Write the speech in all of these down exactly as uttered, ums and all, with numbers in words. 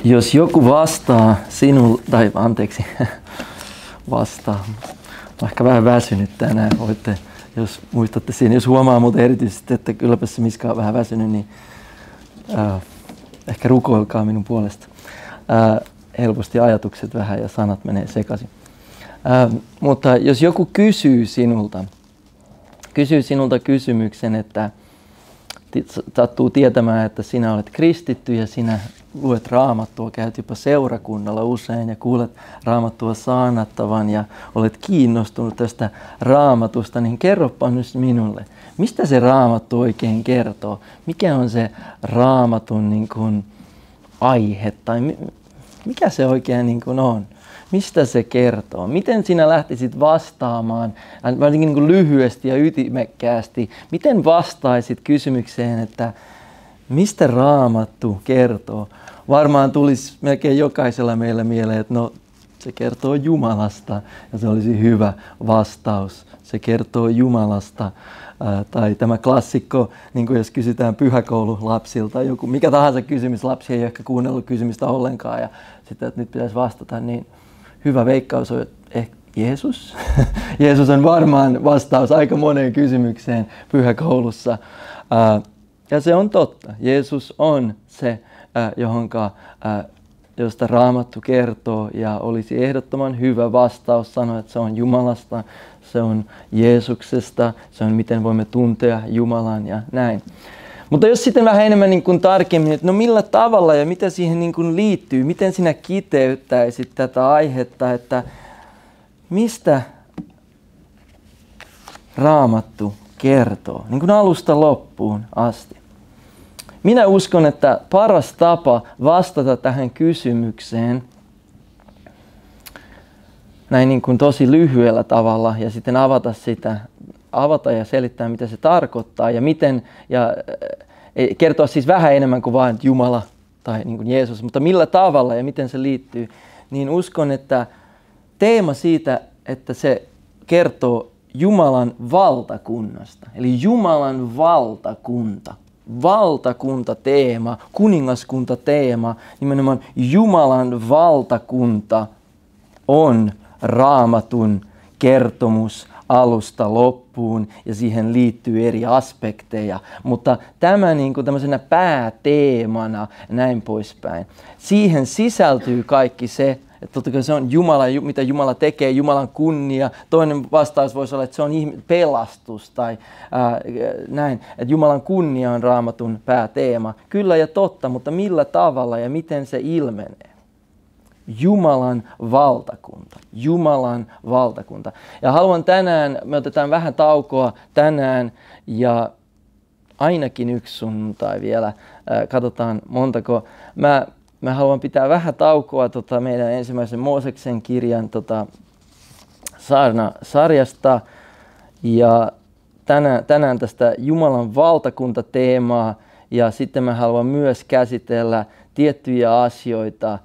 Jos joku vastaa sinulle, tai anteeksi, vastaa, olen ehkä vähän väsynyt tänään, voitte, jos muistatte siinä, jos huomaa muuten erityisesti, että kylläpä se Miska on vähän väsynyt, niin äh, ehkä rukoilkaa minun puolesta. Äh, helposti ajatukset vähän ja sanat menee sekaisin. Äh, mutta jos joku kysyy sinulta, kysyy sinulta kysymyksen, että sattuu tietämään, että sinä olet kristitty ja sinä luet Raamattua, käyt jopa seurakunnalla usein ja kuulet Raamattua saarnattavan ja olet kiinnostunut tästä Raamatusta, niin kerropa nyt minulle, mistä se Raamattu oikein kertoo? Mikä on se Raamatun niin kuin aihe tai mikä se oikein niin kuin on? Mistä se kertoo? Miten sinä lähtisit vastaamaan, varsinkin niin kuin lyhyesti ja ytimekkäästi, miten vastaisit kysymykseen, että mistä Raamattu kertoo? Varmaan tulisi melkein jokaisella meillä mieleen, että no, se kertoo Jumalasta ja se olisi hyvä vastaus. Se kertoo Jumalasta. Ää, tai tämä klassikko, niin kuin jos kysytään pyhäkoululapsilta, joku, mikä tahansa kysymys, lapsi ei ehkä kuunnellut kysymystä ollenkaan ja sitten, että nyt pitäisi vastata, niin hyvä veikkaus on, että Jeesus. Jeesus on varmaan vastaus aika moneen kysymykseen pyhäkoulussa. Ää, ja se on totta. Jeesus on se, ää, johonka, ää, josta Raamattu kertoo ja olisi ehdottoman hyvä vastaus sanoa, että se on Jumalasta, se on Jeesuksesta, se on miten voimme tuntea Jumalan ja näin. Mutta jos sitten vähän enemmän niin kuin tarkemmin, että no millä tavalla ja mitä siihen niin kuin liittyy, miten sinä kiteyttäisit tätä aihetta, että mistä Raamattu kertoo, niin kuin alusta loppuun asti. Minä uskon, että paras tapa vastata tähän kysymykseen näin niin kuin tosi lyhyellä tavalla ja sitten avata sitä, avata ja selittää, mitä se tarkoittaa ja miten, ja kertoa siis vähän enemmän kuin vain Jumala tai niin kuin Jeesus, mutta millä tavalla ja miten se liittyy, niin uskon, että teema siitä, että se kertoo Jumalan valtakunnasta, eli Jumalan valtakunta. Valtakuntateema, kuningaskuntateema, nimenomaan Jumalan valtakunta on Raamatun kertomus alusta loppuun ja siihen liittyy eri aspekteja, mutta tämä niin kuin tämmöisenä pääteemana näin poispäin. Siihen sisältyy kaikki se, että totta kai se on Jumala, mitä Jumala tekee, Jumalan kunnia. Toinen vastaus voisi olla, että se on pelastus tai ää, näin, että Jumalan kunnia on Raamatun pääteema. Kyllä ja totta, mutta millä tavalla ja miten se ilmenee? Jumalan valtakunta. Jumalan valtakunta. Ja haluan tänään, me otetaan vähän taukoa tänään ja ainakin yksi sunnuntai vielä. Ää, katsotaan montako. Mä Mä haluan pitää vähän taukoa tota, meidän ensimmäisen Mooseksen kirjan tota, saarna-sarjasta. Ja tänään, tänään tästä Jumalan valtakuntateemaa. Ja sitten mä haluan myös käsitellä tiettyjä asioita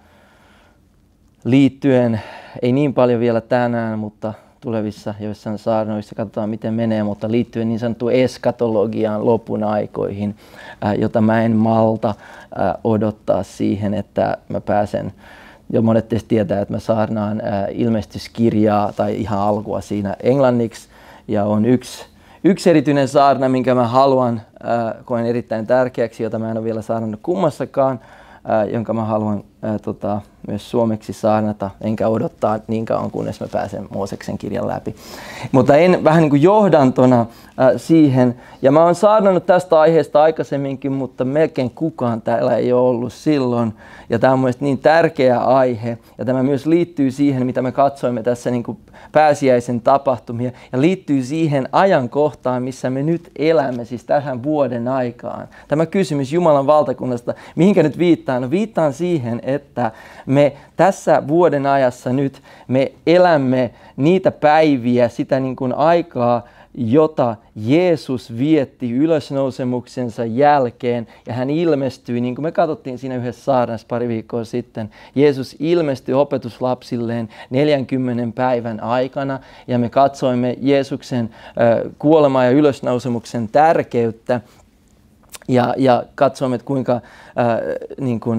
liittyen, ei niin paljon vielä tänään, mutta tulevissa joissain saarnoissa katsotaan miten menee, mutta liittyen niin sanottuun eskatologiaan lopun aikoihin, ää, jota mä en malta ää, odottaa siihen, että mä pääsen, jo monet teistä tietää, että mä saarnaan ää, ilmestyskirjaa tai ihan alkua siinä englanniksi ja on yksi, yksi erityinen saarna, minkä mä haluan, ää, koen erittäin tärkeäksi, jota mä en ole vielä saarnannut kummassakaan, ää, jonka mä haluan ää, tota, myös suomeksi saarnata, enkä odottaa niin kauan, kunnes mä pääsen Mooseksen kirjan läpi. Mutta en vähän niin kuin johdantona äh, siihen, ja mä oon saarnannut tästä aiheesta aikaisemminkin, mutta melkein kukaan täällä ei ole ollut silloin, ja tämä on mielestäni niin tärkeä aihe, ja tämä myös liittyy siihen, mitä me katsoimme tässä niin kuin pääsiäisen tapahtumia, ja liittyy siihen ajankohtaan, missä me nyt elämme, siis tähän vuoden aikaan. Tämä kysymys Jumalan valtakunnasta, mihinkä nyt viittaan? No viittaan siihen, että me tässä vuoden ajassa nyt me elämme niitä päiviä, sitä niin kuin aikaa, jota Jeesus vietti ylösnousemuksensa jälkeen ja hän ilmestyi, niin kuin me katsottiin siinä yhdessä saarnassa pari viikkoa sitten. Jeesus ilmestyi opetuslapsilleen neljänkymmenen päivän aikana ja me katsoimme Jeesuksen äh, kuoleman ja ylösnousemuksen tärkeyttä. Ja, ja katsomme, että kuinka äh, niin kuin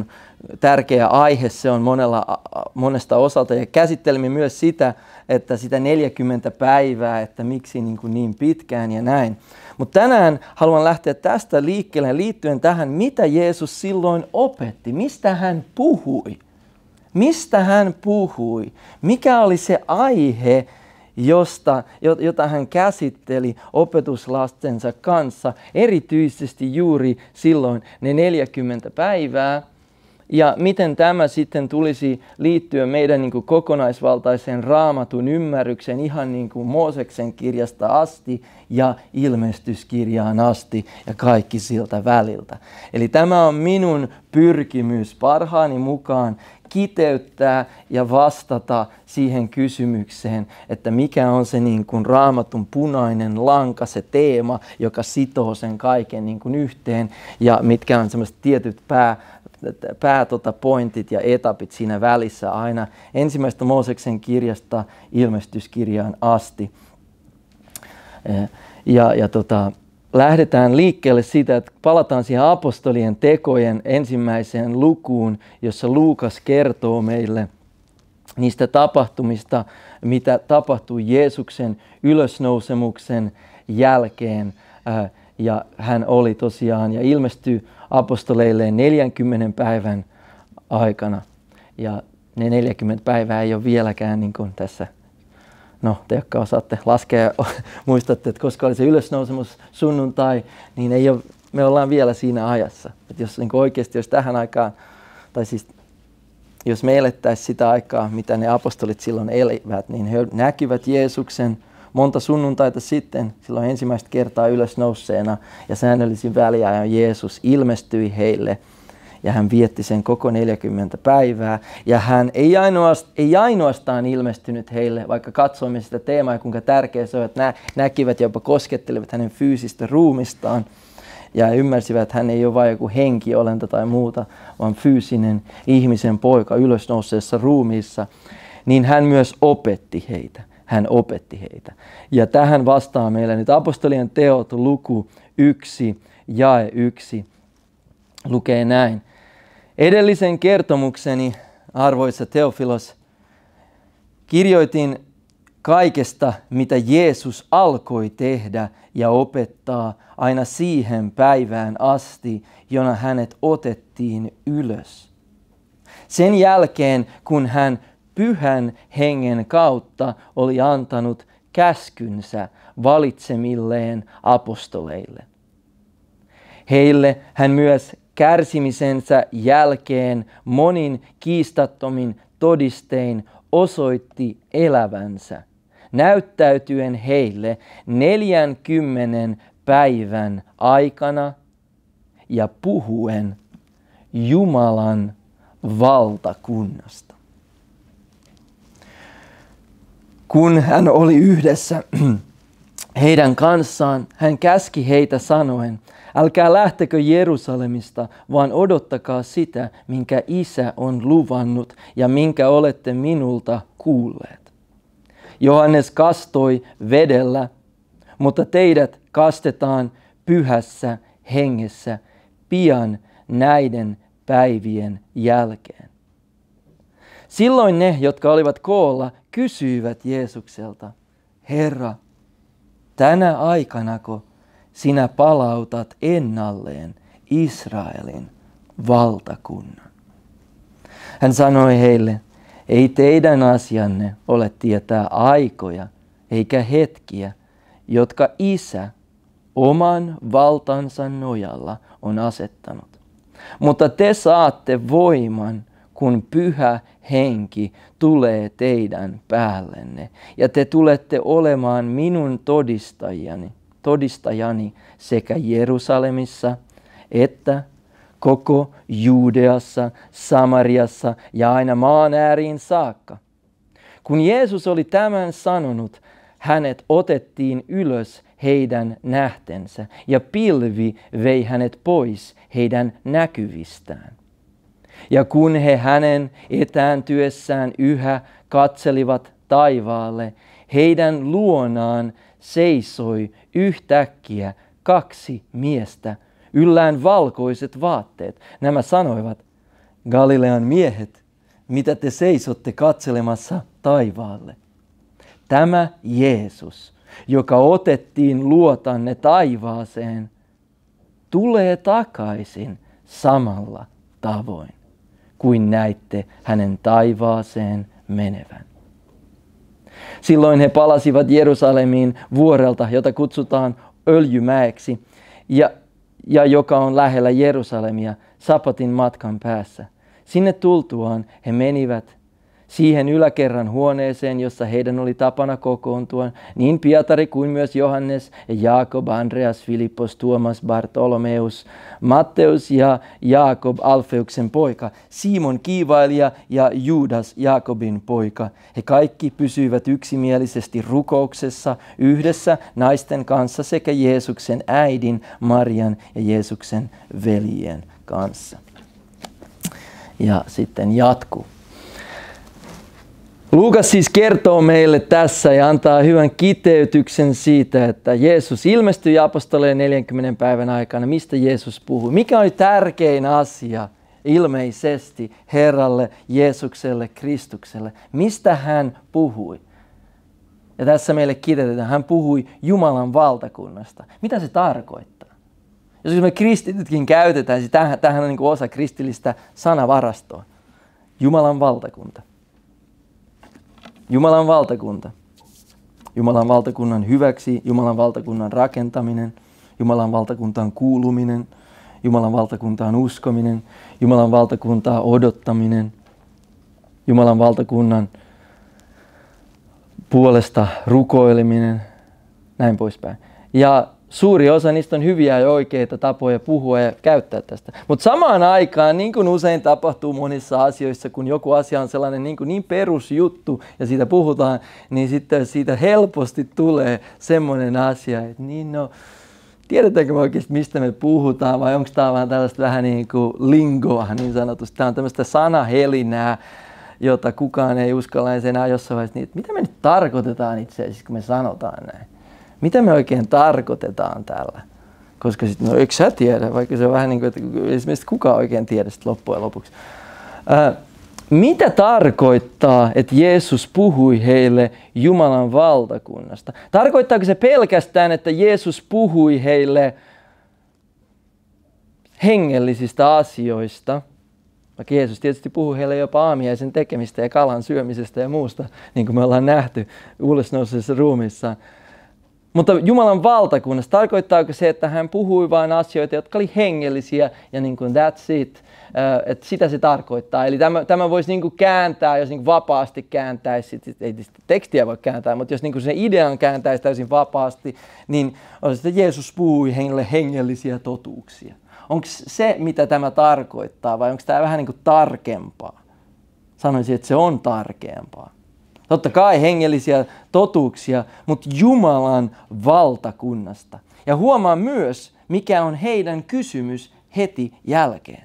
tärkeä aihe se on monella, monesta osalta. Ja käsittelimme myös sitä, että sitä neljäkymmentä päivää, että miksi niin, kuin niin pitkään ja näin. Mutta tänään haluan lähteä tästä liikkeelle liittyen tähän, mitä Jeesus silloin opetti, mistä hän puhui. Mistä hän puhui? Mikä oli se aihe, josta, jota hän käsitteli opetuslastensa kanssa, erityisesti juuri silloin ne neljäkymmentä päivää. Ja miten tämä sitten tulisi liittyä meidän niin kuin kokonaisvaltaiseen Raamatun ymmärrykseen ihan niin kuin Mooseksen kirjasta asti ja ilmestyskirjaan asti ja kaikki siltä väliltä. Eli tämä on minun pyrkimys parhaani mukaan kiteyttää ja vastata siihen kysymykseen, että mikä on se niin kuin Raamatun punainen lanka, se teema, joka sitoo sen kaiken niin kuin yhteen ja mitkä on sellaiset tietyt pää pää tota, pointit ja etapit siinä välissä aina ensimmäistä Mooseksen kirjasta ilmestyskirjaan asti. Ja, ja tota, lähdetään liikkeelle siitä, että palataan siihen apostolien tekojen ensimmäiseen lukuun, jossa Luukas kertoo meille niistä tapahtumista, mitä tapahtui Jeesuksen ylösnousemuksen jälkeen. Ja hän oli tosiaan ja ilmestyi apostoleille neljänkymmenen päivän aikana. Ja ne neljäkymmentä päivää ei ole vieläkään niin kuin tässä, no te jotka osaatte laskea ja muistatte, että koska oli se ylösnousemus sunnuntai, niin ei ole, me ollaan vielä siinä ajassa. Että jos niin kuin oikeasti jos tähän aikaan, tai siis jos me elettäisiin sitä aikaa, mitä ne apostolit silloin elivät, niin he näkivät Jeesuksen monta sunnuntaita sitten, silloin ensimmäistä kertaa ylösnouseena ja säännöllisin väliajoin Jeesus ilmestyi heille ja hän vietti sen koko neljäkymmentä päivää. Ja hän ei ainoastaan, ei ainoastaan ilmestynyt heille, vaikka katsoimme sitä teemaa ja kuinka tärkeä se on, että nä, näkivät ja jopa koskettelivat hänen fyysistä ruumistaan ja ymmärsivät, että hän ei ole vain joku henkiolento tai muuta, vaan fyysinen ihmisen poika ylösnouseessa ruumiissa, niin hän myös opetti heitä. Hän opetti heitä. Ja tähän vastaa meillä nyt apostolien teot luku yksi, jae yksi, lukee näin. Edellisen kertomukseni, arvoisa Teofilos, kirjoitin kaikesta, mitä Jeesus alkoi tehdä ja opettaa aina siihen päivään asti, jona hänet otettiin ylös. Sen jälkeen, kun hän Pyhän Hengen kautta oli antanut käskynsä valitsemilleen apostoleille. Heille hän myös kärsimisensä jälkeen monin kiistattomin todistein osoitti elävänsä, näyttäytyen heille neljänkymmenen päivän aikana ja puhuen Jumalan valtakunnasta. Kun hän oli yhdessä heidän kanssaan, hän käski heitä sanoen, älkää lähtekö Jerusalemista, vaan odottakaa sitä, minkä Isä on luvannut ja minkä olette minulta kuulleet. Johannes kastoi vedellä, mutta teidät kastetaan pyhässä hengessä pian näiden päivien jälkeen. Silloin ne, jotka olivat koolla, kysyivät Jeesukselta, Herra, tänä aikanako sinä palautat ennalleen Israelin valtakunnan? Hän sanoi heille, ei teidän asianne ole tietää aikoja eikä hetkiä, jotka Isä oman valtansa nojalla on asettanut. Mutta te saatte voiman, kun Pyhä Henki tulee teidän päällenne, ja te tulette olemaan minun todistajani, todistajani sekä Jerusalemissa että koko Juudeassa, Samariassa ja aina maan ääriin saakka. Kun Jeesus oli tämän sanonut, hänet otettiin ylös heidän nähtensä, ja pilvi vei hänet pois heidän näkyvistään. Ja kun he hänen etääntyessään yhä katselivat taivaalle, heidän luonaan seisoi yhtäkkiä kaksi miestä, yllään valkoiset vaatteet. Nämä sanoivat, Galilean miehet, mitä te seisotte katselemassa taivaalle? Tämä Jeesus, joka otettiin luotanne taivaaseen, tulee takaisin samalla tavoin kuin näitte hänen taivaaseen menevän. Silloin he palasivat Jerusalemiin vuorelta, jota kutsutaan Öljymäeksi, ja, ja joka on lähellä Jerusalemia sapatin matkan päässä. Sinne tultuaan he menivät siihen yläkerran huoneeseen, jossa heidän oli tapana kokoontua, niin Pietari kuin myös Johannes ja Jaakob, Andreas, Filippos, Tuomas, Bartolomeus, Matteus ja Jaakob, Alfeuksen poika, Simon kiivailija ja Juudas, Jaakobin poika. He kaikki pysyivät yksimielisesti rukouksessa yhdessä naisten kanssa sekä Jeesuksen äidin, Marian ja Jeesuksen veljen kanssa. Ja sitten jatkuu. Luukas siis kertoo meille tässä ja antaa hyvän kiteytyksen siitä, että Jeesus ilmestyi apostoleen neljänkymmenen päivän aikana. Mistä Jeesus puhui? Mikä oli tärkein asia ilmeisesti Herralle, Jeesukselle, Kristukselle? Mistä hän puhui? Ja tässä meille kiteytetään, hän puhui Jumalan valtakunnasta. Mitä se tarkoittaa? Jos me kristitytkin käytetään, siis tämähän, tämähän on niin kuin osa kristillistä sanavarastoa. Jumalan valtakunta. Jumalan valtakunta. Jumalan valtakunnan hyväksi, Jumalan valtakunnan rakentaminen, Jumalan valtakuntaan kuuluminen, Jumalan valtakuntaan uskominen, Jumalan valtakuntaa odottaminen, Jumalan valtakunnan puolesta rukoileminen, näin poispäin. Ja suuri osa niistä on hyviä ja oikeita tapoja puhua ja käyttää tästä. Mutta samaan aikaan, niin kuin usein tapahtuu monissa asioissa, kun joku asia on sellainen niin, kuin niin perusjuttu ja siitä puhutaan, niin sitten siitä helposti tulee semmoinen asia, että niin no, tiedetäänkö me oikeasti mistä me puhutaan vai onko tämä vaan tällaista vähän niin kuin lingoa niin sanotusti. Tämä on tämmöistä sanahelinää, jota kukaan ei uskalla enää jossain vaiheessa, niin, että mitä me nyt tarkoitetaan itse asiassa, kun me sanotaan näin. Mitä me oikein tarkoitetaan tällä? Koska sitten, no eikö sä tiedä, vaikka se on vähän niin kuin, että esimerkiksi kukaan oikein tiedä sitten loppujen lopuksi. Ää, mitä tarkoittaa, että Jeesus puhui heille Jumalan valtakunnasta? Tarkoittaako se pelkästään, että Jeesus puhui heille hengellisistä asioista? Vaikka Jeesus tietysti puhui heille jopa aamiaisen tekemistä ja kalan syömisestä ja muusta, niin kuin me ollaan nähty ylösnouseessa ruumiissaan. Mutta Jumalan valtakunnassa, tarkoittaako se, että hän puhui vain asioita, jotka oli hengellisiä ja niin kuin that's it, että sitä se tarkoittaa. Eli tämä, tämä voisi niin kuin kääntää, jos niin kuin vapaasti kääntäisi, ei tekstiä voi kääntää, mutta jos niin kuin se idean kääntäisi täysin vapaasti, niin olisi, että Jeesus puhui heille hengellisiä totuuksia. Onko se, mitä tämä tarkoittaa, vai onko tämä vähän niin kuin tarkempaa? Sanoisin, että se on tarkempaa. Totta kai hengellisiä totuuksia, mutta Jumalan valtakunnasta. Ja huomaa myös, mikä on heidän kysymys heti jälkeen.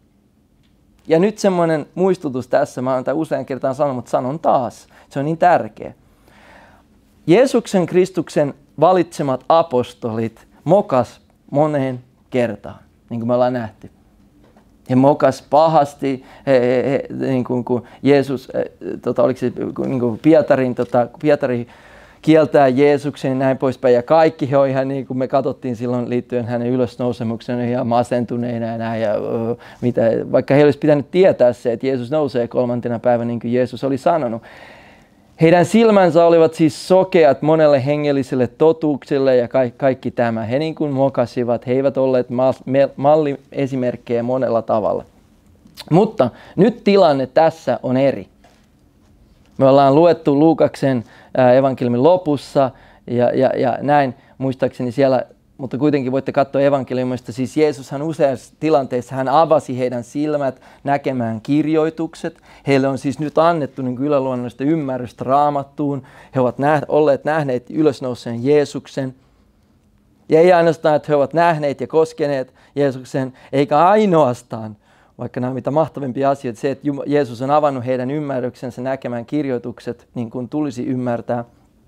Ja nyt semmoinen muistutus tässä, mä oon tämän usean kertaan sanonut, mutta sanon taas, se on niin tärkeä. Jeesuksen Kristuksen valitsemat apostolit mokas moneen kertaan, niin kuin me ollaan nähty. He mokas pahasti, he, he, he, niin kuin, kun Jeesus, tota, oliko se niin kuin Pietarin, tota, Pietari kieltää Jeesuksen ja näin poispäin. Ja kaikki he on ihan niin kuin me katsottiin silloin liittyen hänen ylösnousemukseen ihan masentuneina ja näin. Ja, uh, mitä, vaikka he olisi pitänyt tietää se, että Jeesus nousee kolmantena päivänä niin kuin Jeesus oli sanonut. Heidän silmänsä olivat siis sokeat monelle hengelliselle totuukselle ja kaikki, kaikki tämä. He niin kuin mokasivat, he eivät olleet malliesimerkkejä monella tavalla. Mutta nyt tilanne tässä on eri. Me ollaan luettu Luukaksen evankeliumin lopussa ja, ja, ja näin muistaakseni siellä, mutta kuitenkin voitte katsoa evankeliumista. Siis Jeesushan useassa tilanteessa hän avasi heidän silmät näkemään kirjoitukset. Heille on siis nyt annettu niin yläluonnollista ymmärrystä Raamattuun. He ovat näh- olleet nähneet ylösnouseen Jeesuksen. Ja ei ainoastaan, että he ovat nähneet ja koskeneet Jeesuksen, eikä ainoastaan, vaikka nämä mitä mahtavimpia asioita, se, että Jeesus on avannut heidän ymmärryksensä näkemään kirjoitukset, niin kuin tulisi ymmärtää.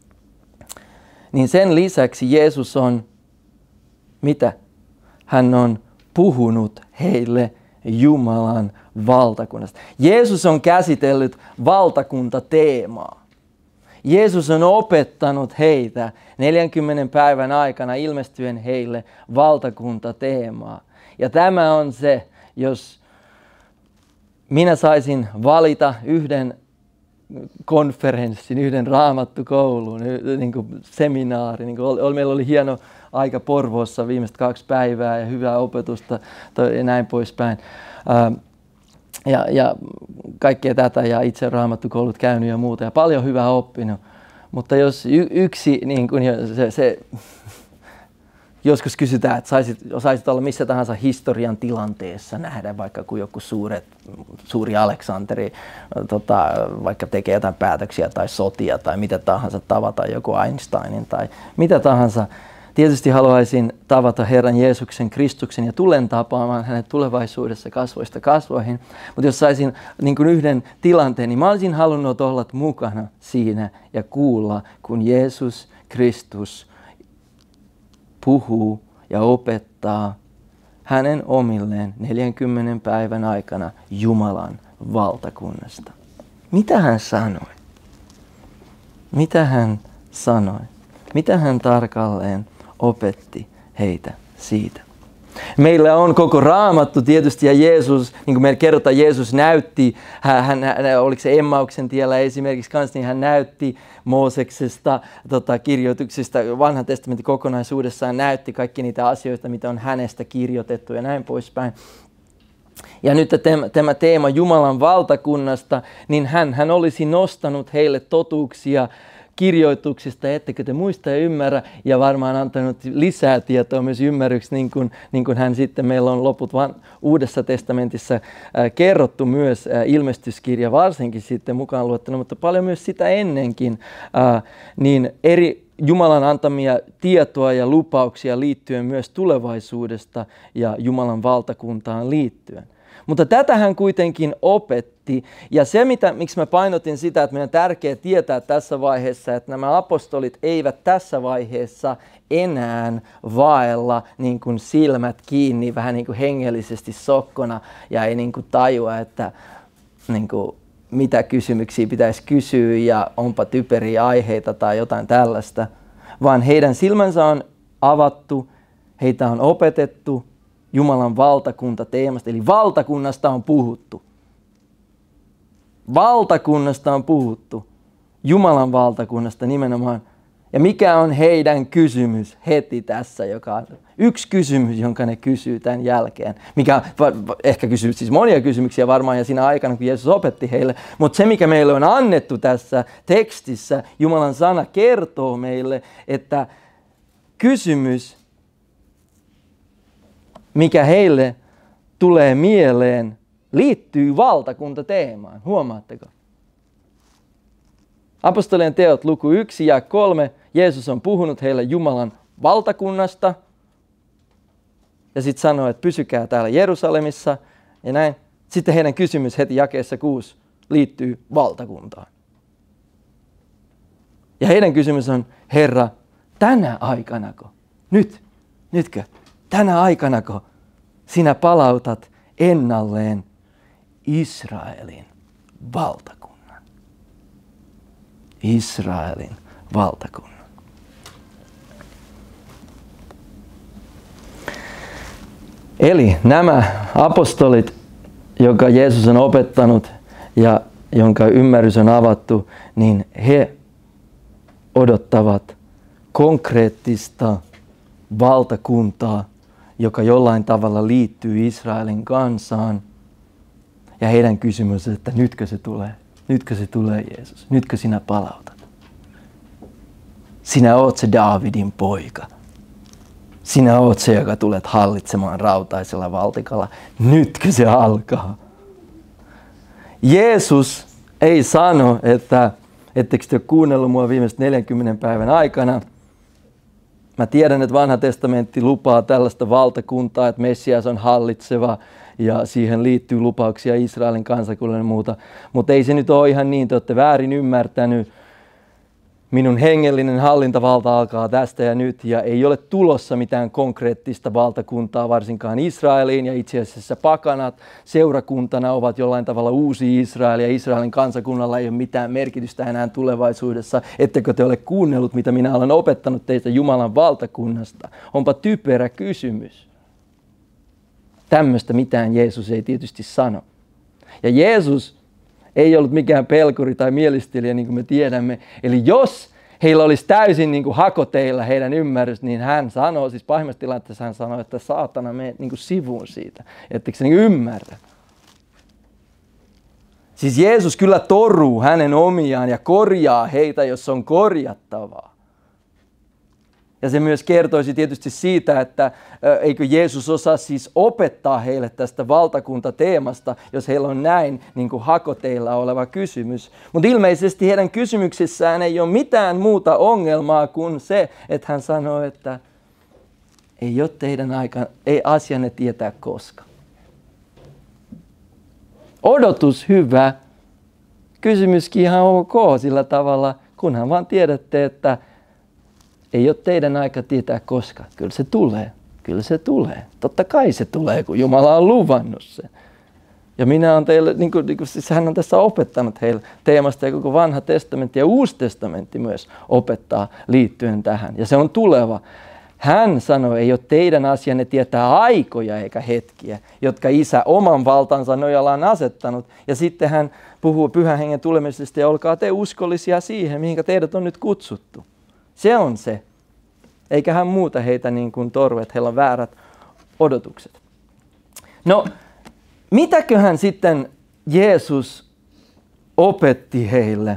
Niin sen lisäksi Jeesus on, mitä? Hän on puhunut heille Jumalan valtakunnasta. Jeesus on käsitellyt valtakuntateemaa. Jeesus on opettanut heitä neljänkymmenen päivän aikana ilmestyen heille valtakuntateemaa. Ja tämä on se, jos minä saisin valita yhden konferenssin, yhden raamattukoulun, niin kuin seminaari. Niin kuin meillä oli hieno aika Porvoossa viimeiset kaksi päivää ja hyvää opetusta ja näin poispäin. Ja, ja kaikkea tätä ja itse raamattukoulut käynyt ja muuta ja paljon hyvää oppinut. Mutta jos y- yksi, niin kun se, se, joskus kysytään, että saisit, saisit olla missä tahansa historian tilanteessa nähdä vaikka kun joku suuret, suuri Aleksanteri tota, vaikka tekee jotain päätöksiä tai sotia tai mitä tahansa, tavata joku Einsteinin tai mitä tahansa. Tietysti haluaisin tavata Herran Jeesuksen Kristuksen ja tulen tapaamaan hänet tulevaisuudessa kasvoista kasvoihin. Mutta jos saisin niin kuin yhden tilanteen, niin mä olisin halunnut olla mukana siinä ja kuulla, kun Jeesus Kristus puhuu ja opettaa hänen omilleen neljänkymmenen päivän aikana Jumalan valtakunnasta. Mitä hän sanoi? Mitä hän sanoi? Mitä hän tarkalleen opetti heitä siitä? Meillä on koko Raamattu tietysti ja Jeesus, niin kuin meillä kerrotaan, Jeesus näytti, hän, hän, oliko se Emmauksen tiellä esimerkiksi kanssa, niin hän näytti Mooseksesta, tota, kirjoituksista, vanhan testamentin kokonaisuudessaan näytti kaikki niitä asioita, mitä on hänestä kirjoitettu ja näin poispäin. Ja nyt tämä teema Jumalan valtakunnasta, niin hän, hän olisi nostanut heille totuuksia kirjoituksista, ettekö te muista ja ymmärrä, ja varmaan antanut lisää tietoa myös ymmärryksi, niin kuin, niin kuin hän sitten meillä on loput van, Uudessa testamentissa äh, kerrottu myös äh, ilmestyskirja varsinkin sitten mukaan luettuna, mutta paljon myös sitä ennenkin, äh, niin eri Jumalan antamia tietoa ja lupauksia liittyen myös tulevaisuudesta ja Jumalan valtakuntaan liittyen. Mutta tätä hän kuitenkin opetti, ja se, mitä, miksi mä painotin sitä, että meidän on tärkeää tietää tässä vaiheessa, että nämä apostolit eivät tässä vaiheessa enää vaella niin kuin silmät kiinni, vähän niin kuin hengellisesti sokkona, ja ei niin kuin tajua, että niin kuin, mitä kysymyksiä pitäisi kysyä, ja onpa typeriä aiheita tai jotain tällaista, vaan heidän silmänsä on avattu, heitä on opetettu Jumalan valtakunta teemasta, eli valtakunnasta on puhuttu. Valtakunnasta on puhuttu. Jumalan valtakunnasta nimenomaan. Ja mikä on heidän kysymys heti tässä, joka on yksi kysymys, jonka ne kysyy tämän jälkeen. Mikä ehkä kysyy siis monia kysymyksiä varmaan ja siinä aikana, kun Jeesus opetti heille. Mutta se, mikä meille on annettu tässä tekstissä, Jumalan sana kertoo meille, että kysymys, mikä heille tulee mieleen, liittyy valtakuntateemaan. Huomaatteko? Apostolien teot luku yksi ja kolme. Jeesus on puhunut heille Jumalan valtakunnasta. Ja sitten sanoo, että pysykää täällä Jerusalemissa. Ja näin. Sitten heidän kysymys heti jakeessa kuusi liittyy valtakuntaan. Ja heidän kysymys on, Herra, tänä aikanako? Nyt? Nytkö? Tänä aikanako sinä palautat ennalleen Israelin valtakunnan? Israelin valtakunnan. Eli nämä apostolit, jonka Jeesus on opettanut ja jonka ymmärrys on avattu, niin he odottavat konkreettista valtakuntaa, joka jollain tavalla liittyy Israelin kansaan. Ja heidän kysymys on, että nytkö se tulee? Nytkö se tulee, Jeesus? Nytkö sinä palautat? Sinä oot se Daavidin poika. Sinä oot se, joka tulet hallitsemaan rautaisella valtikalla. Nytkö se alkaa? Jeesus ei sano, että ettekö te ole kuunnellut mua viimeiset neljänkymmenen päivän aikana. Mä tiedän, että vanha testamentti lupaa tällaista valtakuntaa, että Messias on hallitseva ja siihen liittyy lupauksia Israelin kansakunnalle ja muuta. Mutta ei se nyt ole ihan niin, te olette väärin ymmärtänyt. minun hengellinen hallintavalta alkaa tästä ja nyt ja ei ole tulossa mitään konkreettista valtakuntaa varsinkaan Israeliin ja itse asiassa pakanat seurakuntana ovat jollain tavalla uusi Israel ja Israelin kansakunnalla ei ole mitään merkitystä enää tulevaisuudessa. Ettekö te ole kuunnellut, mitä minä olen opettanut teistä Jumalan valtakunnasta? Onpa typerä kysymys. Tämmöistä mitään Jeesus ei tietysti sano. Ja Jeesus ei ollut mikään pelkuri tai mielistelijä, niin kuin me tiedämme. Eli jos heillä olisi täysin niin kuin hakoteilla heidän ymmärrys, niin hän sanoo, siis pahimmassa tilanteessa hän sanoo, että saatana mene niin kuin sivuun siitä, etteikö se niin kuin ymmärrä. Siis Jeesus kyllä toruu hänen omiaan ja korjaa heitä, jos on korjattavaa. Ja se myös kertoisi tietysti siitä, että eikö Jeesus osaa siis opettaa heille tästä valtakuntateemasta, jos heillä on näin niin kuin hakoteilla oleva kysymys. Mutta ilmeisesti heidän kysymyksissään ei ole mitään muuta ongelmaa kuin se, että hän sanoo, että ei ole teidän aika, ei asianne tietää koska. Odotus hyvä, kysymyskin ihan ok sillä tavalla, kunhan vaan tiedätte, että ei ole teidän aika tietää koska. Kyllä se tulee. Kyllä se tulee. Totta kai se tulee, kun Jumala on luvannut sen. Ja minä olen teille, niin kuin, niin kuin, siis hän on tässä opettanut heille teemasta ja koko vanha testamentti ja uusi testamentti myös opettaa liittyen tähän. Ja se on tuleva. Hän sanoi, ei ole teidän asianne tietää aikoja eikä hetkiä, jotka Isä oman valtansa nojalla on asettanut. Ja sitten hän puhuu Pyhän Hengen tulemisesta ja olkaa te uskollisia siihen, mihinkä teidät on nyt kutsuttu. Se on se. Eikä hän muuta heitä niin kuin torve, että heillä on väärät odotukset. No, mitäköhän sitten Jeesus opetti heille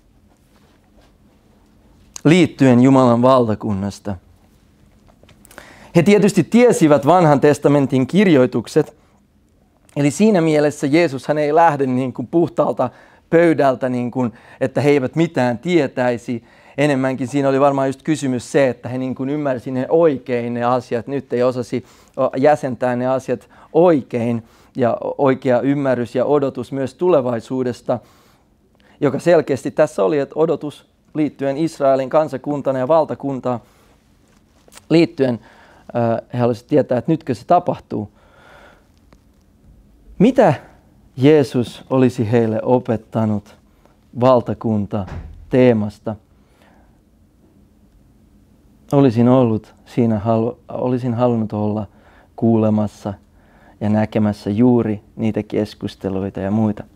liittyen Jumalan valtakunnasta? He tietysti tiesivät vanhan testamentin kirjoitukset. Eli siinä mielessä Jeesus hän ei lähde niin kuin puhtaalta pöydältä, niin kuin, että he eivät mitään tietäisi. Enemmänkin siinä oli varmaan just kysymys se, että he niin kuin ymmärsi ne oikein ne asiat. Nyt ei osasi jäsentää ne asiat oikein ja oikea ymmärrys ja odotus myös tulevaisuudesta, joka selkeästi tässä oli, että odotus liittyen Israelin kansakuntana ja valtakuntaan liittyen he halusivat tietää, että nytkö se tapahtuu. Mitä Jeesus olisi heille opettanut valtakunta teemasta? Olisin ollut siinä, halu, olisin halunnut olla kuulemassa ja näkemässä juuri niitä keskusteluita ja muita.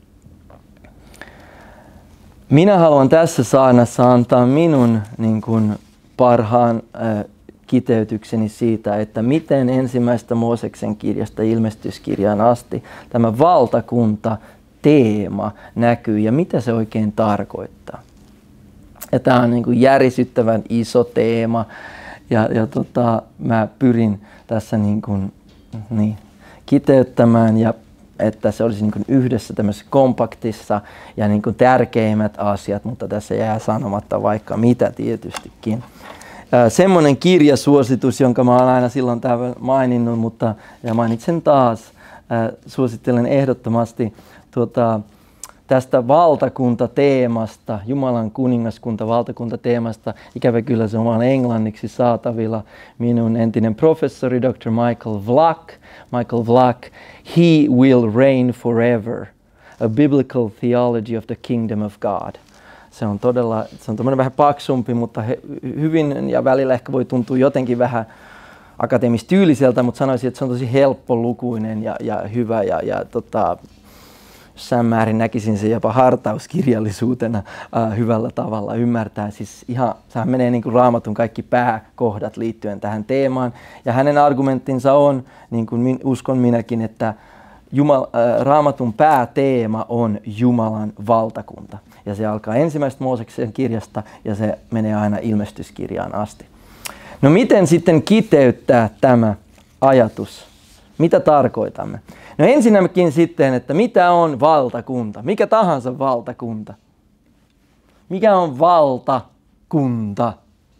Minä haluan tässä saarnassa antaa minun niin kuin, parhaan äh, kiteytykseni siitä, että miten ensimmäistä Mooseksen kirjasta ilmestyskirjaan asti tämä valtakunta teema näkyy ja mitä se oikein tarkoittaa. Ja tämä on niin kuin järisyttävän iso teema ja, ja tota, mä pyrin tässä niin kuin, niin, kiteyttämään ja että se olisi niin kuin yhdessä tämmöisessä kompaktissa ja niin kuin tärkeimmät asiat, mutta tässä jää sanomatta vaikka mitä tietystikin. Semmoinen kirjasuositus, jonka mä olen aina silloin täällä maininnut, mutta ja mainitsen taas, suosittelen ehdottomasti tuota, tästä valtakuntateemasta, Jumalan kuningaskunta valtakuntateemasta. Ikävä kyllä se on vain englanniksi saatavilla. Minun entinen professori doktor Michael Vlach, Michael Vlach, He Will Reign Forever, A Biblical Theology of the Kingdom of God. Se on todella, se on tommoinen vähän paksumpi, mutta he, hyvin ja välillä ehkä voi tuntua jotenkin vähän akateemistyyliseltä, mutta sanoisin, että se on tosi helppolukuinen ja, ja hyvä ja, ja tota, jossain määrin näkisin se jopa hartauskirjallisuutena äh, hyvällä tavalla ymmärtää. Siis ihan, sehän menee niin kuin Raamatun kaikki pääkohdat liittyen tähän teemaan. Ja hänen argumenttinsa on, niin kuin min, uskon minäkin, että Jumal, äh, Raamatun pääteema on Jumalan valtakunta. Ja se alkaa ensimmäisestä Mooseksen kirjasta ja se menee aina ilmestyskirjaan asti. No miten sitten kiteyttää tämä ajatus? Mitä tarkoitamme? No ensinnäkin sitten, että mitä on valtakunta? Mikä tahansa valtakunta? Mikä on valtakunta?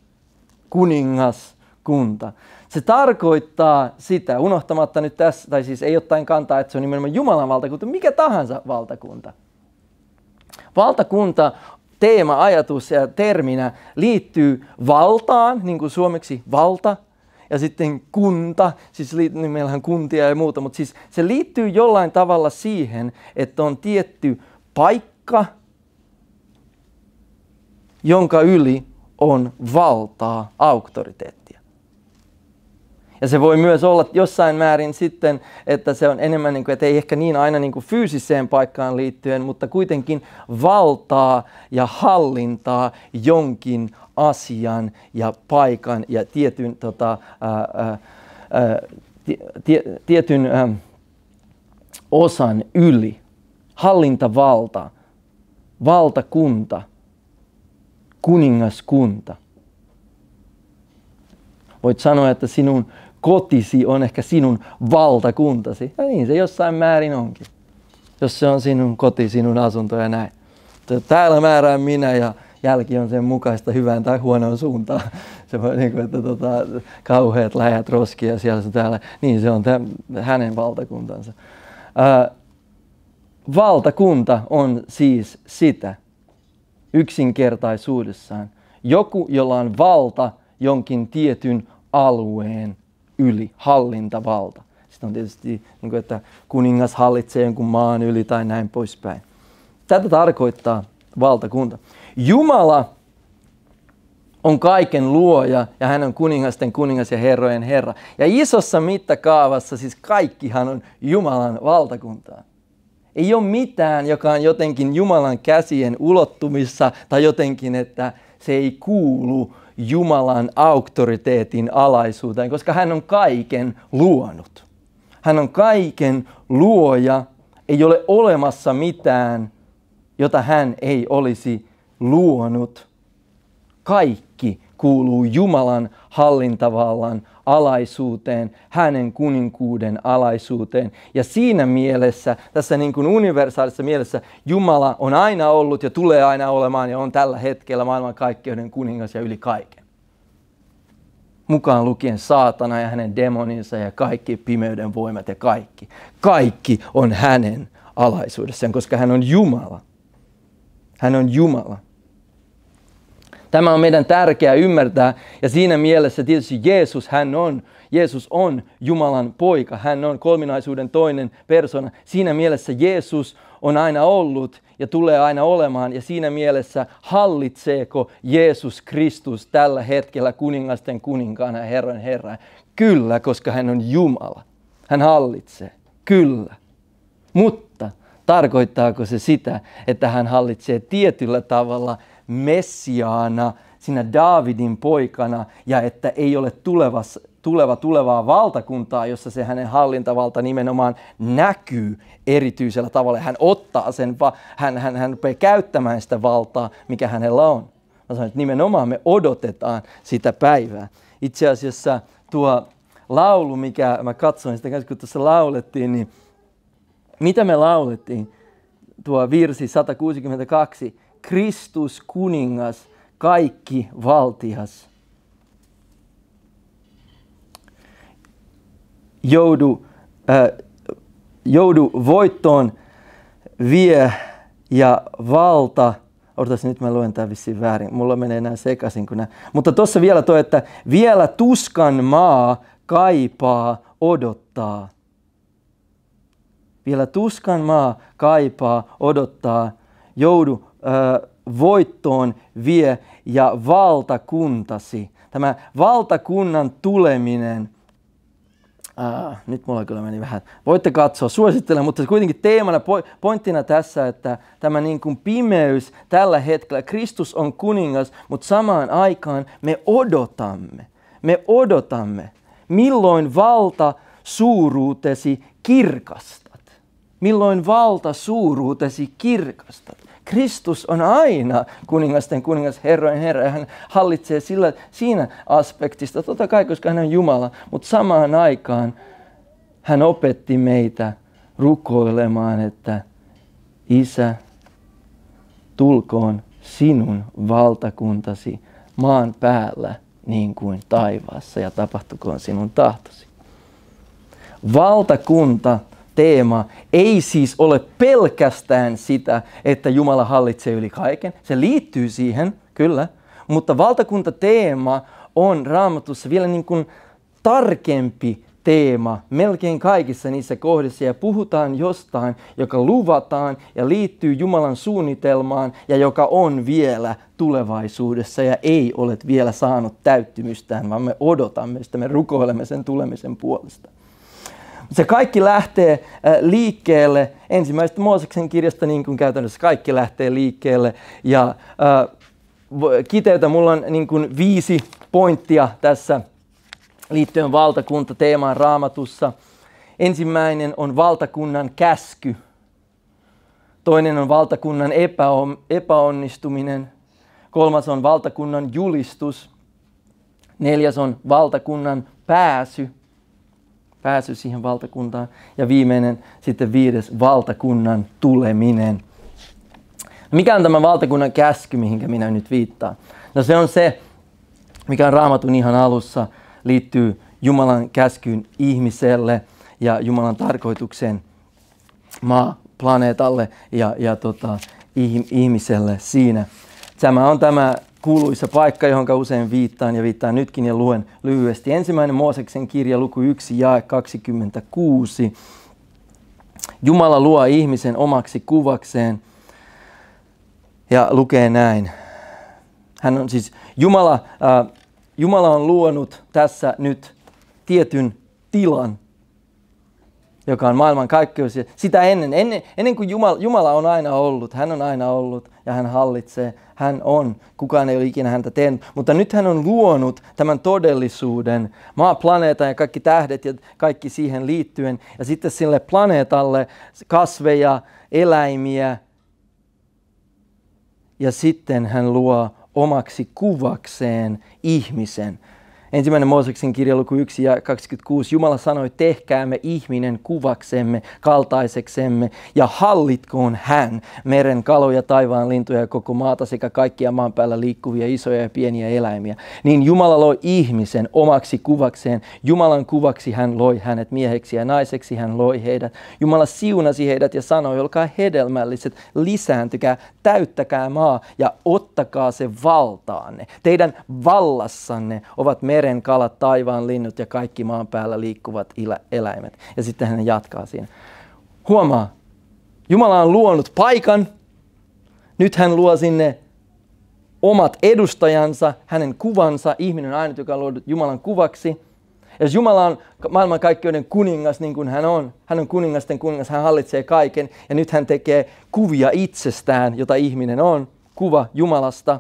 Kuningaskunta. Se tarkoittaa sitä, unohtamatta nyt tässä, tai siis ei ottaen kantaa, että se on nimenomaan Jumalan valtakunta, mikä tahansa valtakunta. Valtakunta teema, ajatus ja terminä liittyy valtaan, niin kuin suomeksi valta, ja sitten kunta, siis niin meillähän on kuntia ja muuta, mutta siis se liittyy jollain tavalla siihen, että on tietty paikka, jonka yli on valtaa, auktoriteettia. Ja se voi myös olla jossain määrin sitten, että se on enemmän, niin kuin, että ei ehkä niin aina niin kuin fyysiseen paikkaan liittyen, mutta kuitenkin valtaa ja hallintaa jonkin asian ja paikan ja tietyn, tota, ää, ää, tie, tietyn ää, osan yli. Hallintavalta, valtakunta, kuningaskunta. Voit sanoa, että sinun kotisi on ehkä sinun valtakuntasi. Ja niin se jossain määrin onkin. Jos se on sinun koti, sinun asunto ja näin. Täällä määrään minä ja jälki on sen mukaista hyvään tai huonoon suuntaan. Se voi niin kuin, että tota, kauheat läjät roskia siellä se täällä. Niin se on tämän, hänen valtakuntansa. Ää, valtakunta on siis sitä yksinkertaisuudessaan. Joku, jolla on valta jonkin tietyn alueen yli, hallintavalta. Sitten on tietysti, niin kuin, että kuningas hallitsee jonkun maan yli tai näin poispäin. Tätä tarkoittaa valtakunta. Jumala on kaiken luoja ja hän on kuningasten kuningas ja herrojen herra. Ja isossa mittakaavassa siis kaikkihan on Jumalan valtakuntaa. Ei ole mitään, joka on jotenkin Jumalan käsien ulottumissa tai jotenkin, että se ei kuulu Jumalan auktoriteetin alaisuuteen, koska hän on kaiken luonut. Hän on kaiken luoja, ei ole olemassa mitään, jota hän ei olisi luonut. Kaikki kuuluu Jumalan hallintavallan alaisuuteen, hänen kuninkuuden alaisuuteen. Ja siinä mielessä, tässä niin kuin universaalissa mielessä, Jumala on aina ollut ja tulee aina olemaan ja on tällä hetkellä maailmankaikkeuden kuningas ja yli kaiken. Mukaan lukien saatana ja hänen demoninsa ja kaikki pimeyden voimat ja kaikki. Kaikki on hänen alaisuudessaan, koska hän on Jumala. Hän on Jumala. Tämä on meidän tärkeää ymmärtää ja siinä mielessä tietysti Jeesus, hän on, Jeesus on Jumalan poika. Hän on kolminaisuuden toinen persona. Siinä mielessä Jeesus on aina ollut ja tulee aina olemaan ja siinä mielessä hallitseeko Jeesus Kristus tällä hetkellä kuningasten kuninkaana ja Herran Herra? Kyllä, koska hän on Jumala. Hän hallitsee. Kyllä. Mutta tarkoittaako se sitä, että hän hallitsee tietyllä tavalla Messiaana, sinä Daavidin poikana, ja että ei ole tulevassa, tuleva tulevaa valtakuntaa, jossa se hänen hallintavalta nimenomaan näkyy erityisellä tavalla. Hän ottaa sen, hän, hän, hän rupeaa käyttämään sitä valtaa, mikä hänellä on. Mä sanon, että nimenomaan me odotetaan sitä päivää. Itse asiassa tuo laulu, mikä mä katsoin sitä, kun tuossa laulettiin, niin mitä me laulettiin? Tuo virsi sata kuusikymmentäkaksi. Kristus kuningas, kaikki valtias. Joudu, äh, joudu voittoon, vie ja valta. Odotas, nyt mä luen tämän vissiin väärin. Mulla menee nämä sekaisin. Kun nämä. Mutta tuossa vielä tuo, että vielä tuskan maa kaipaa, odottaa. Vielä tuskan maa kaipaa, odottaa. Joudu ö, voittoon, vie ja valtakuntasi. Tämä valtakunnan tuleminen, äh, nyt mulla kyllä meni vähän, voitte katsoa, suosittelen, mutta kuitenkin teemana, pointtina tässä, että tämä niin kuin pimeys tällä hetkellä, Kristus on kuningas, mutta samaan aikaan me odotamme, me odotamme, milloin valta suuruutesi kirkastat. Milloin valta suuruutesi kirkastat. Kristus on aina kuningasten kuningas, herrojen herra, ja hän hallitsee sillä, siinä aspektista, totta kai, koska hän on Jumala, mutta samaan aikaan hän opetti meitä rukoilemaan, että Isä, tulkoon sinun valtakuntasi maan päällä niin kuin taivaassa ja tapahtukoon sinun tahtosi. Valtakunta teema ei siis ole pelkästään sitä, että Jumala hallitsee yli kaiken. Se liittyy siihen, kyllä, mutta valtakuntateema on Raamatussa vielä niin kuin tarkempi teema melkein kaikissa niissä kohdissa ja puhutaan jostain, joka luvataan ja liittyy Jumalan suunnitelmaan ja joka on vielä tulevaisuudessa ja ei ole vielä saanut täyttymystään, vaan me odotamme sitä, me rukoilemme sen tulemisen puolesta. Se kaikki lähtee liikkeelle ensimmäisestä Mooseksen kirjasta, niin kuin käytännössä kaikki lähtee liikkeelle. Ja äh, kiteytä, mulla on niin kuin viisi pointtia tässä liittyen valtakuntateemaan Raamatussa. Ensimmäinen on valtakunnan käsky. Toinen on valtakunnan epäon, epäonnistuminen. Kolmas on valtakunnan julistus. Neljäs on valtakunnan pääsy. Pääsy siihen valtakuntaan. Ja viimeinen, sitten viides, valtakunnan tuleminen. Mikä on tämä valtakunnan käsky, mihinkä minä nyt viittaan? No se on se, mikä on Raamatun ihan alussa, liittyy Jumalan käskyyn ihmiselle ja Jumalan tarkoitukseen maaplaneetalle ja, ja tota, ihmiselle siinä. Tämä on tämä kuuluisa paikka, johon usein viittaan ja viittaan nytkin ja luen lyhyesti. Ensimmäinen Mooseksen kirja, luku yksi, jae kaksikymmentäkuusi. Jumala luo ihmisen omaksi kuvakseen ja lukee näin. Hän on siis, Jumala, äh, Jumala on luonut tässä nyt tietyn tilan, joka on maailmankaikkeus. Sitä ennen, ennen, ennen kuin Jumala, Jumala on aina ollut, hän on aina ollut ja hän hallitsee, hän on, kukaan ei ole ikinä häntä tehnyt. Mutta nyt hän on luonut tämän todellisuuden, maa, planeetan ja kaikki tähdet ja kaikki siihen liittyen. Ja sitten sille planeetalle kasveja, eläimiä ja sitten hän luo omaksi kuvakseen ihmisen. Ensimmäinen Mooseksen kirja luku yksi ja kaksikymmentäkuusi. Jumala sanoi, tehkäämme ihminen kuvaksemme, kaltaiseksemme ja hallitkoon hän meren kaloja, taivaan lintuja ja koko maata sekä kaikkia maan päällä liikkuvia isoja ja pieniä eläimiä. Niin Jumala loi ihmisen omaksi kuvakseen. Jumalan kuvaksi hän loi hänet mieheksi ja naiseksi hän loi heidät. Jumala siunasi heidät ja sanoi, olkaa hedelmälliset, lisääntykää, täyttäkää maa ja ottakaa se valtaanne. Teidän vallassanne ovat meren meren kalat, taivaan linnut ja kaikki maan päällä liikkuvat eläimet. Ja sitten hän jatkaa siinä. Huomaa, Jumala on luonut paikan. Nyt hän luo sinne omat edustajansa, hänen kuvansa. Ihminen on ainut, joka on luonut Jumalan kuvaksi. Ja jos Jumala on maailmankaikkeuden kuningas, niin kuin hän on, hän on kuningasten kuningas, hän hallitsee kaiken. Ja nyt hän tekee kuvia itsestään, jota ihminen on. Kuva Jumalasta.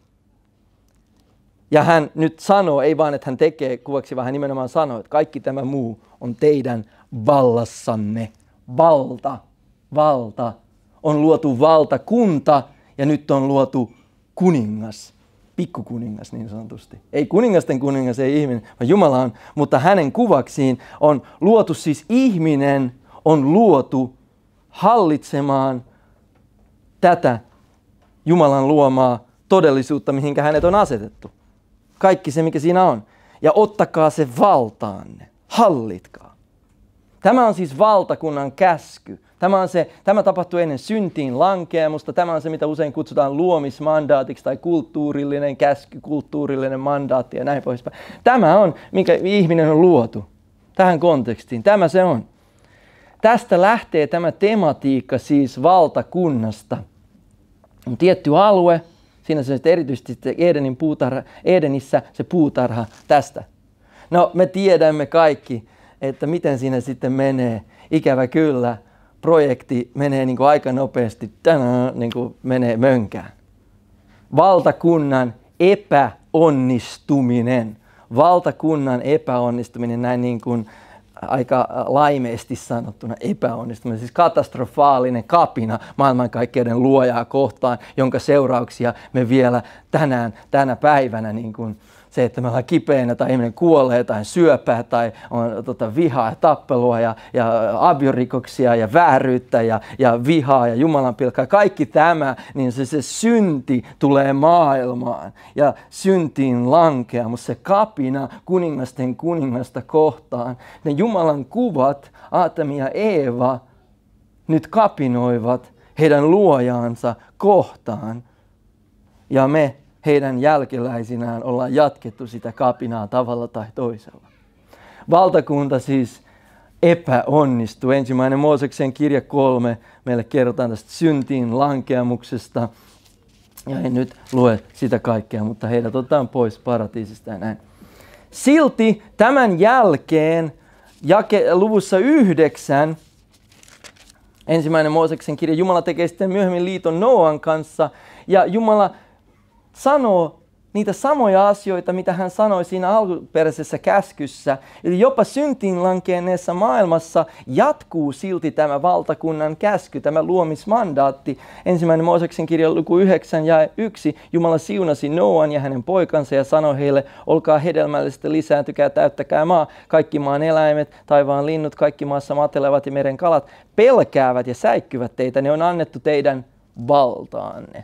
Ja hän nyt sanoo, ei vaan, että hän tekee kuvaksi, vaan hän nimenomaan sanoo, että kaikki tämä muu on teidän vallassanne. Valta, valta. On luotu valtakunta ja nyt on luotu kuningas. Pikkukuningas niin sanotusti. Ei kuningasten kuningas, ei ihminen, vaan Jumala on. Mutta hänen kuvaksiin on luotu siis ihminen, on luotu hallitsemaan tätä Jumalan luomaa todellisuutta, mihinkä hänet on asetettu. Kaikki se, mikä siinä on. Ja ottakaa se valtaanne. Hallitkaa. Tämä on siis valtakunnan käsky. Tämä, on se, tämä tapahtuu ennen syntiin lankeamusta. Tämä on se, mitä usein kutsutaan luomismandaatiksi tai kulttuurillinen käsky, kulttuurillinen mandaatti ja näin poispäin. Tämä on, minkä ihminen on luotu tähän kontekstiin. Tämä se on. Tästä lähtee tämä tematiikka siis valtakunnasta. On tietty alue. Siinä se erityisesti Edenin puutarha, Edenissä se puutarha tästä. No me tiedämme kaikki, että miten siinä sitten menee. Ikävä kyllä, projekti menee niin kuin aika nopeasti, tänään, niin kuin menee mönkään. Valtakunnan epäonnistuminen. Valtakunnan epäonnistuminen, näin niin kuin aika laimeesti sanottuna epäonnistuminen, siis katastrofaalinen kapina maailmankaikkeuden luojaa kohtaan, jonka seurauksia me vielä tänään, tänä päivänä niin kuin se, että me ollaan kipeänä tai ihminen kuolee tai syöpää tai on tota, vihaa ja tappelua ja, ja aviorikoksia ja vääryyttä ja, ja vihaa ja Jumalan pilkkaa. Kaikki tämä, niin se, se synti tulee maailmaan ja syntiin lankeamus, se kapina kuningasten kuningasta kohtaan. Ne Jumalan kuvat, Aatami ja Eeva, nyt kapinoivat heidän luojaansa kohtaan. Ja me heidän jälkeläisinään ollaan jatkettu sitä kapinaa tavalla tai toisella. Valtakunta siis epäonnistuu. Ensimmäinen Mooseksen kirja kolme meille kerrotaan tästä syntiin lankeamuksesta. Ja en nyt lue sitä kaikkea, mutta heidät otetaan pois paratiisista ja näin. Silti tämän jälkeen jake, luvussa yhdeksän, ensimmäinen Mooseksen kirja, Jumala tekee sitten myöhemmin liiton Nooan kanssa ja Jumala sanoo niitä samoja asioita, mitä hän sanoi siinä alkuperäisessä käskyssä. Eli jopa syntiin lankeneessa maailmassa jatkuu silti tämä valtakunnan käsky, tämä luomismandaatti. Ensimmäinen Mooseksen kirja luku yhdeksän ja yksi. Jumala siunasi Nooan ja hänen poikansa ja sanoi heille, olkaa hedelmällistä, lisääntykää, täyttäkää maa. Kaikki maan eläimet, taivaan linnut, kaikki maassa matelevat ja meren kalat pelkäävät ja säikkyvät teitä. Ne on annettu teidän valtaanne.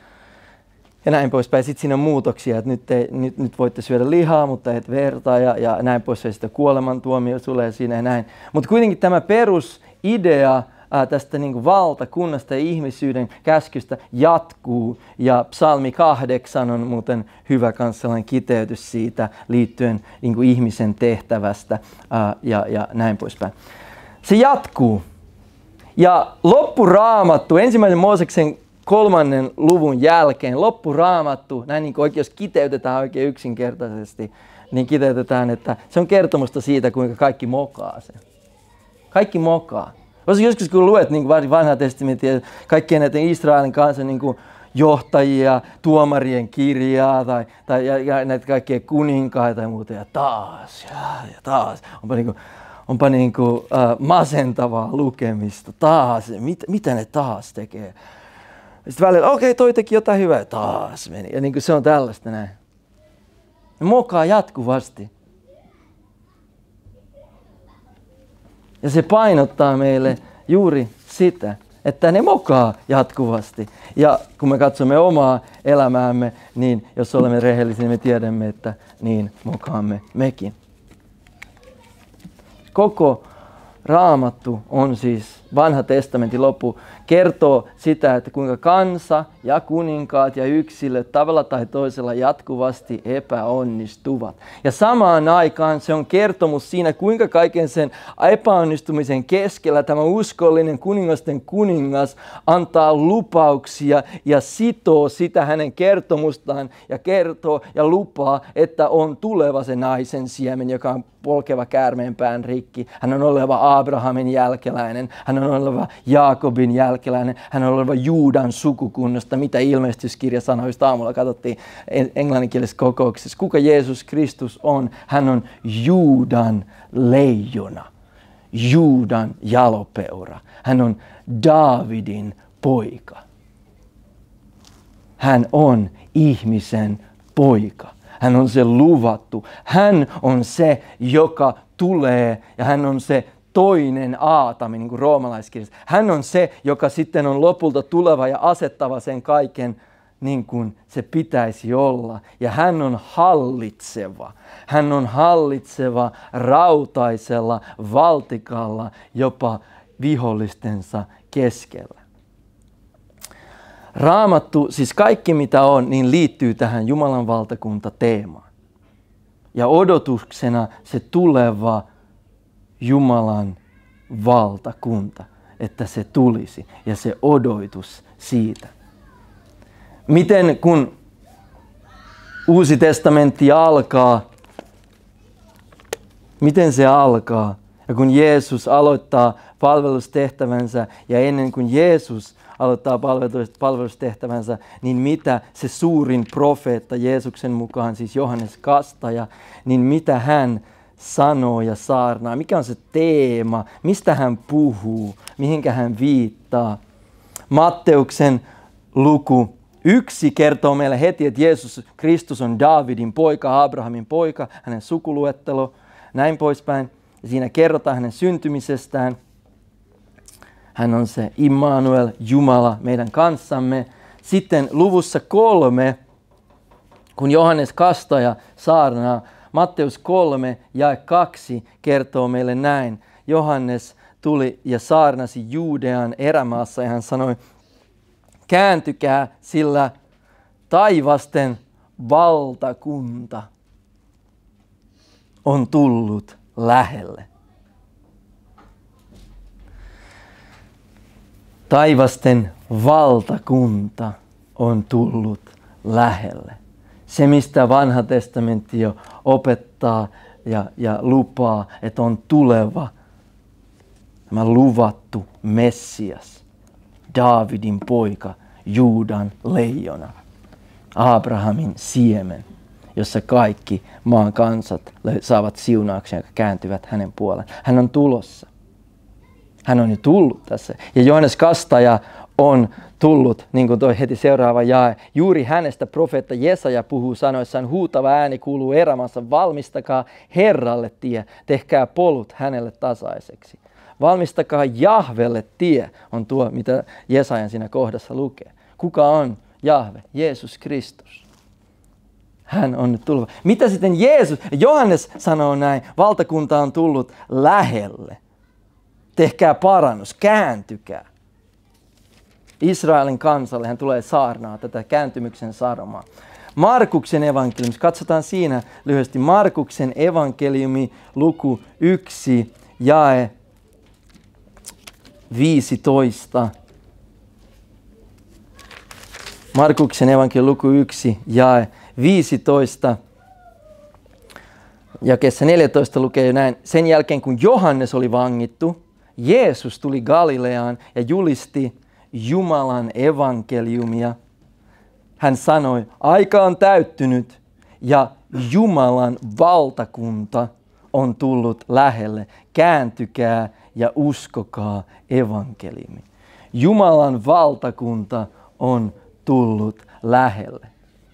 Ja näin poispäin. Sitten siinä on muutoksia, että nyt, te, nyt, nyt voitte syödä lihaa, mutta et verta ja, ja näin poispäin. Sitten kuolemantuomio tulee siinä ja näin. Mutta kuitenkin tämä perusidea ää, tästä niin kuin valtakunnasta ja ihmisyyden käskystä jatkuu. Ja psalmi kahdeksan on muuten hyvä kans sellainen kiteytys siitä liittyen niin kuin ihmisen tehtävästä ää, ja, ja näin poispäin. Se jatkuu. Ja loppuraamattu, ensimmäisen Mooseksen kolmannen luvun jälkeen, loppuraamattu, näin niin kuin oikein, jos kiteytetään oikein yksinkertaisesti, niin kiteytetään, että se on kertomusta siitä, kuinka kaikki mokaa sen. Kaikki mokaa. Joskus kun luet niin kuin vanhaa testamenttia, kaikkien näiden Israelin kanssa niin kuin johtajia, tuomarien kirjaa tai, tai ja, ja näitä kaikkia kuninkaita ja muuta, ja taas ja, ja taas. Onpa niin kuin, onpa niin kuin, uh, masentavaa lukemista. Taas, mit, mitä ne taas tekee? Sitten välillä, okei, okay, toi teki jotain hyvää, taas meni. Ja niin kuin se on tällaista näin. Ne mokaa jatkuvasti. Ja se painottaa meille juuri sitä, että ne mokaa jatkuvasti. Ja kun me katsomme omaa elämäämme, niin jos olemme rehellisiä, niin me tiedämme, että niin mokaamme mekin. Koko Raamattu on siis vanha testamentin loppu, kertoo sitä, että kuinka kansa ja kuninkaat ja yksilöt tavalla tai toisella jatkuvasti epäonnistuvat. Ja samaan aikaan se on kertomus siinä, kuinka kaiken sen epäonnistumisen keskellä tämä uskollinen kuningasten kuningas antaa lupauksia ja sitoo sitä hänen kertomustaan ja kertoo ja lupaa, että on tuleva se naisen siemen, joka on polkeva käärmeenpään rikki. Hän on oleva Abrahamin jälkeläinen, hän on oleva Jaakobin jälkeläinen, hän on oleva Juudan sukukunnasta, mitä ilmestyskirja sanoi, josta aamulla katsottiin englanninkielisessä kokouksessa. Kuka Jeesus Kristus on? Hän on Juudan leijona, Juudan jalopeura. Hän on Daavidin poika. Hän on ihmisen poika. Hän on se luvattu. Hän on se, joka tulee ja hän on se toinen Aatami, niin kuin roomalaiskirjassa. Hän on se, joka sitten on lopulta tuleva ja asettava sen kaiken niin kuin se pitäisi olla. Ja hän on hallitseva. Hän on hallitseva rautaisella valtikalla jopa vihollistensa keskellä. Raamattu, siis kaikki mitä on, niin liittyy tähän Jumalan valtakunta-teemaan. Ja odotuksena se tuleva Jumalan valtakunta, että se tulisi ja se odotus siitä. Miten kun Uusi testamentti alkaa, miten se alkaa? Ja kun Jeesus aloittaa palvelustehtävänsä ja ennen kuin Jeesus aloittaa palvelustehtävänsä, niin mitä se suurin profeetta Jeesuksen mukaan, siis Johannes Kastaja, niin mitä hän sanoo ja saarnaa, mikä on se teema, mistä hän puhuu, mihinkä hän viittaa. Matteuksen luku Yksi kertoo meille heti, että Jeesus Kristus on Daavidin poika, Abrahamin poika, hänen sukuluettelo, näin poispäin. Ja siinä kerrotaan hänen syntymisestään. Hän on se Immanuel, Jumala meidän kanssamme. Sitten luvussa kolme, kun Johannes Kastaja saarnaa, Matteus kolme jae kaksi kertoo meille näin. Johannes tuli ja saarnasi Juudean erämaassa ja hän sanoi, kääntykää, sillä taivasten valtakunta on tullut lähelle. Taivasten valtakunta on tullut lähelle. Se, mistä vanha testamentti jo opettaa ja, ja lupaa, että on tuleva, tämä luvattu Messias, Daavidin poika, Juudan leijona, Abrahamin siemen, jossa kaikki maan kansat saavat siunauksia, jotka kääntyvät hänen puoleen. Hän on tulossa. Hän on jo tullut tässä. Ja Johannes Kastaja on tullut, niin kuin toi heti seuraava jae. Juuri hänestä profeetta Jesaja puhuu sanoissaan, huutava ääni kuuluu erämaassa, valmistakaa Herralle tie, tehkää polut hänelle tasaiseksi. Valmistakaa Jahvelle tie, on tuo, mitä Jesajan siinä kohdassa lukee. Kuka on Jahve? Jeesus Kristus. Hän on nyt tullut. Mitä sitten Jeesus? Johannes sanoo näin, valtakunta on tullut lähelle. Tehkää parannus, kääntykää. Israelin kansalle hän tulee saarnaa tätä kääntymyksen sanomaa. Markuksen evankeliumi, katsotaan siinä lyhyesti. Markuksen evankeliumi, luku yksi, jae viisitoista. Markuksen evankeliumi, luku yksi, jae viisitoista. Jakeessa neljätoista lukee näin. Sen jälkeen kun Johannes oli vangittu, Jeesus tuli Galileaan ja julisti Jumalan evankeliumia. Hän sanoi, aika on täyttynyt ja Jumalan valtakunta on tullut lähelle. Kääntykää ja uskokaa evankeliumi. Jumalan valtakunta on tullut lähelle.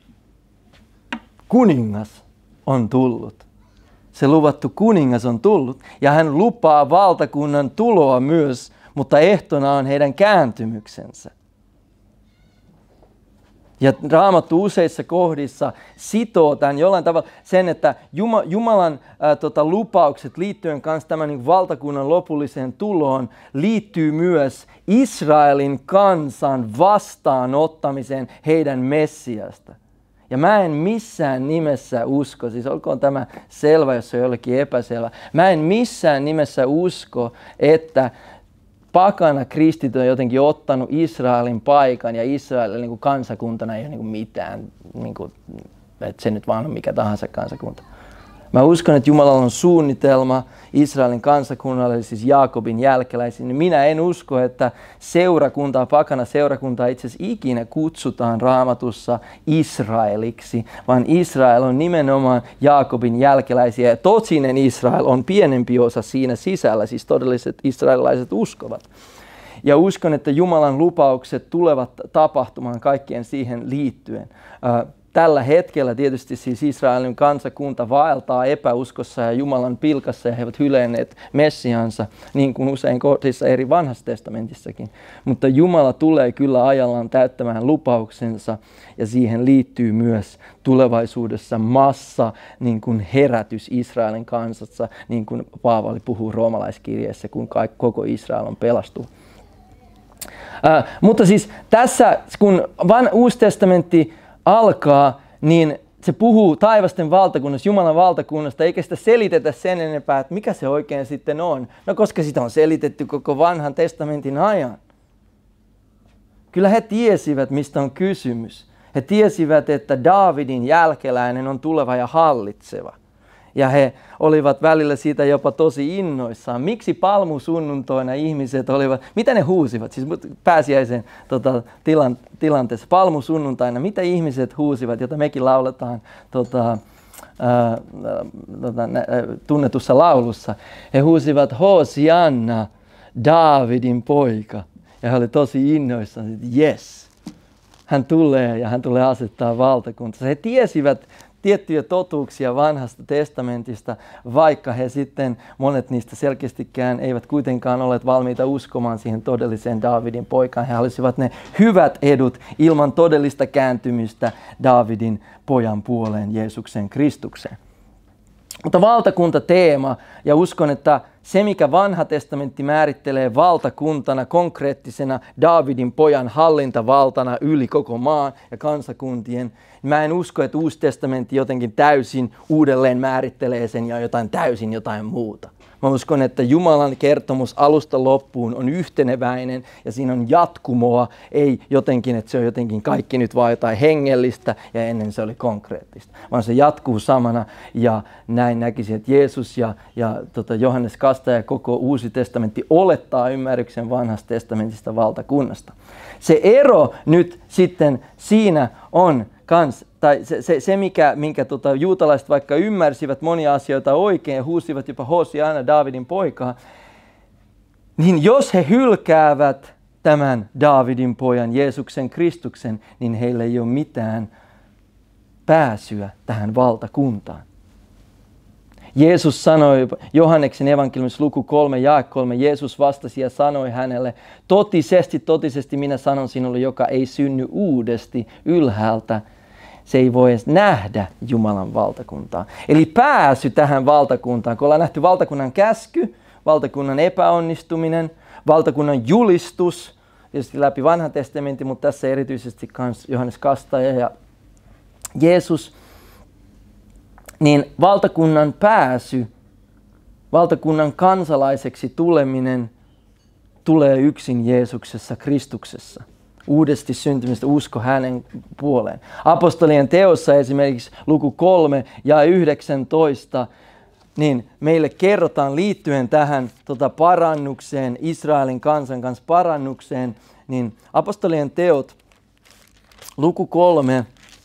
Kuningas on tullut. Se luvattu kuningas on tullut ja hän lupaa valtakunnan tuloa myös, mutta ehtona on heidän kääntymyksensä. Ja Raamattu useissa kohdissa sitoo tämän jollain tavalla sen, että Jumalan ää, tota, lupaukset liittyen kanssa tämän niin valtakunnan lopulliseen tuloon liittyy myös Israelin kansan vastaanottamiseen heidän Messiasta. Ja mä en missään nimessä usko, siis olkoon tämä selvä, jos se on jollekin epäselvä. Mä en missään nimessä usko, että pakana kristit on jotenkin ottanut Israelin paikan ja Israelin niin kuin kansakuntana ei ole niin kuin mitään, niin kuin, että se nyt vaan on mikä tahansa kansakunta. Mä uskon, että Jumalalla on suunnitelma Israelin kansakunnalle, siis Jaakobin jälkeläisiin. Minä en usko, että seurakuntaa, pakana seurakuntaa itse asiassa ikinä kutsutaan Raamatussa Israeliksi, vaan Israel on nimenomaan Jaakobin jälkeläisiä. Ja totinen Israel on pienempi osa siinä sisällä, siis todelliset israelilaiset uskovat. Ja uskon, että Jumalan lupaukset tulevat tapahtumaan kaikkien siihen liittyen. Tällä hetkellä tietysti siis Israelin kansakunta vaeltaa epäuskossa ja Jumalan pilkassa ja he ovat hylenneet Messiansa, niin kuin usein kohdissa eri vanhassa testamentissakin. Mutta Jumala tulee kyllä ajallaan täyttämään lupauksensa ja siihen liittyy myös tulevaisuudessa massa niin kuin herätys Israelin kansassa, niin kuin Paavali puhuu roomalaiskirjeessä, kun koko Israel on pelastunut. Äh, mutta siis tässä, kun van, Uusi testamentti alkaa, niin se puhuu taivasten valtakunnasta, Jumalan valtakunnasta, eikä sitä selitetä sen enempää, että mikä se oikein sitten on. No koska sitä on selitetty koko vanhan testamentin ajan. Kyllä he tiesivät, mistä on kysymys. He tiesivät, että Daavidin jälkeläinen on tuleva ja hallitseva. Ja he olivat välillä siitä jopa tosi innoissaan. Miksi palmusunnuntoina ihmiset olivat, mitä ne huusivat, siis pääsiäisen tota, tilan, tilanteessa, palmusunnuntaina, mitä ihmiset huusivat, jota mekin lauletaan tota, ää, tota, nä, tunnetussa laulussa. He huusivat Hosianna, Daavidin poika. Ja he olivat tosi innoissaan, että jes, hän tulee ja hän tulee asettaa valtakuntansa. He tiesivät tiettyjä totuuksia vanhasta testamentista, vaikka he sitten, monet niistä selkeästikään eivät kuitenkaan olleet valmiita uskomaan siihen todelliseen Daavidin poikaan. He halusivat ne hyvät edut ilman todellista kääntymistä Daavidin pojan puoleen, Jeesuksen Kristukseen. Mutta valtakuntateema, ja uskon, että se mikä vanha testamentti määrittelee valtakuntana, konkreettisena Daavidin pojan hallintavaltana yli koko maan ja kansakuntien, mä en usko, että uusi testamentti jotenkin täysin uudelleen määrittelee sen ja jotain täysin jotain muuta. Mä uskon, että Jumalan kertomus alusta loppuun on yhteneväinen ja siinä on jatkumoa, ei jotenkin, että se on jotenkin kaikki nyt vaan jotain hengellistä ja ennen se oli konkreettista, vaan se jatkuu samana ja näin näkisin, että Jeesus ja, ja tota Johannes Kastaja ja koko uusi testamentti olettaa ymmärryksen vanhasta testamentista valtakunnasta. Se ero nyt sitten siinä on kans, tai se, se, se mikä, minkä tota, juutalaiset vaikka ymmärsivät monia asioita oikein ja huusivat jopa Hosiana Daavidin poikaa, niin jos he hylkäävät tämän Daavidin pojan, Jeesuksen Kristuksen, niin heillä ei ole mitään pääsyä tähän valtakuntaan. Jeesus sanoi, Johanneksen evankeliumissa luku kolme, jae kolme, Jeesus vastasi ja sanoi hänelle, totisesti, totisesti minä sanon sinulle, joka ei synny uudesti ylhäältä, se ei voi edes nähdä Jumalan valtakuntaa. Eli pääsy tähän valtakuntaan, kun ollaan nähty valtakunnan käsky, valtakunnan epäonnistuminen, valtakunnan julistus, tietysti läpi vanhan testamentin, mutta tässä erityisesti kans Johannes Kastaja ja Jeesus, niin valtakunnan pääsy, valtakunnan kansalaiseksi tuleminen tulee yksin Jeesuksessa, Kristuksessa. Uudesti syntymistä, usko hänen puoleen. Apostolien teossa esimerkiksi luku kolme ja yhdeksäntoista, niin meille kerrotaan liittyen tähän tota, parannukseen, Israelin kansan kanssa parannukseen, niin apostolien teot, luku kolme,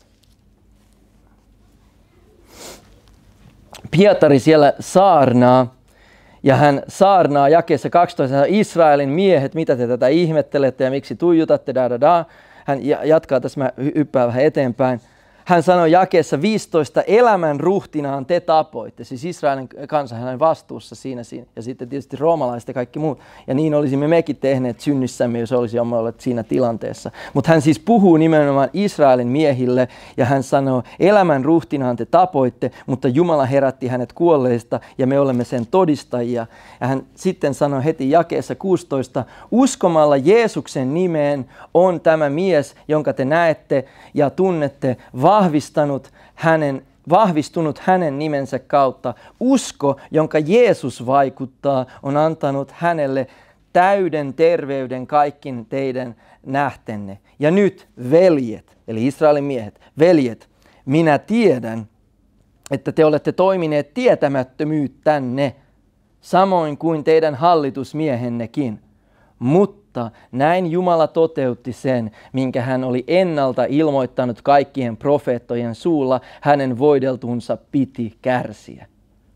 Pietari siellä saarnaa, ja hän saarnaa jakeessa kaksitoista, Israelin miehet, mitä te tätä ihmettelette ja miksi tuijutatte, da, da, da. Hän jatkaa tässä, mä hyppään vähän eteenpäin. Hän sanoi jakeessa viisitoista, elämän ruhtinaan te tapoitte. Siis Israelin kansa hän on vastuussa siinä, siinä. Ja sitten tietysti roomalaiset ja kaikki muut. Ja niin olisimme mekin tehneet synnissämme, jos olisimme olleet siinä tilanteessa. Mutta hän siis puhuu nimenomaan Israelin miehille ja hän sanoo, elämän ruhtinaan te tapoitte, mutta Jumala herätti hänet kuolleista ja me olemme sen todistajia. Ja hän sitten sanoi heti jakeessa kuusitoista, uskomalla Jeesuksen nimeen on tämä mies, jonka te näette ja tunnette, vahvistanut hänen, vahvistunut hänen nimensä kautta. Usko, jonka Jeesus vaikuttaa, on antanut hänelle täyden terveyden kaikkin teidän nähtenne. Ja nyt veljet, eli Israelin miehet, veljet, minä tiedän, että te olette toimineet tietämättömyyttänne, samoin kuin teidän hallitusmiehennekin. Mutta näin Jumala toteutti sen, minkä hän oli ennalta ilmoittanut kaikkien profeettojen suulla, hänen voideltunsa piti kärsiä.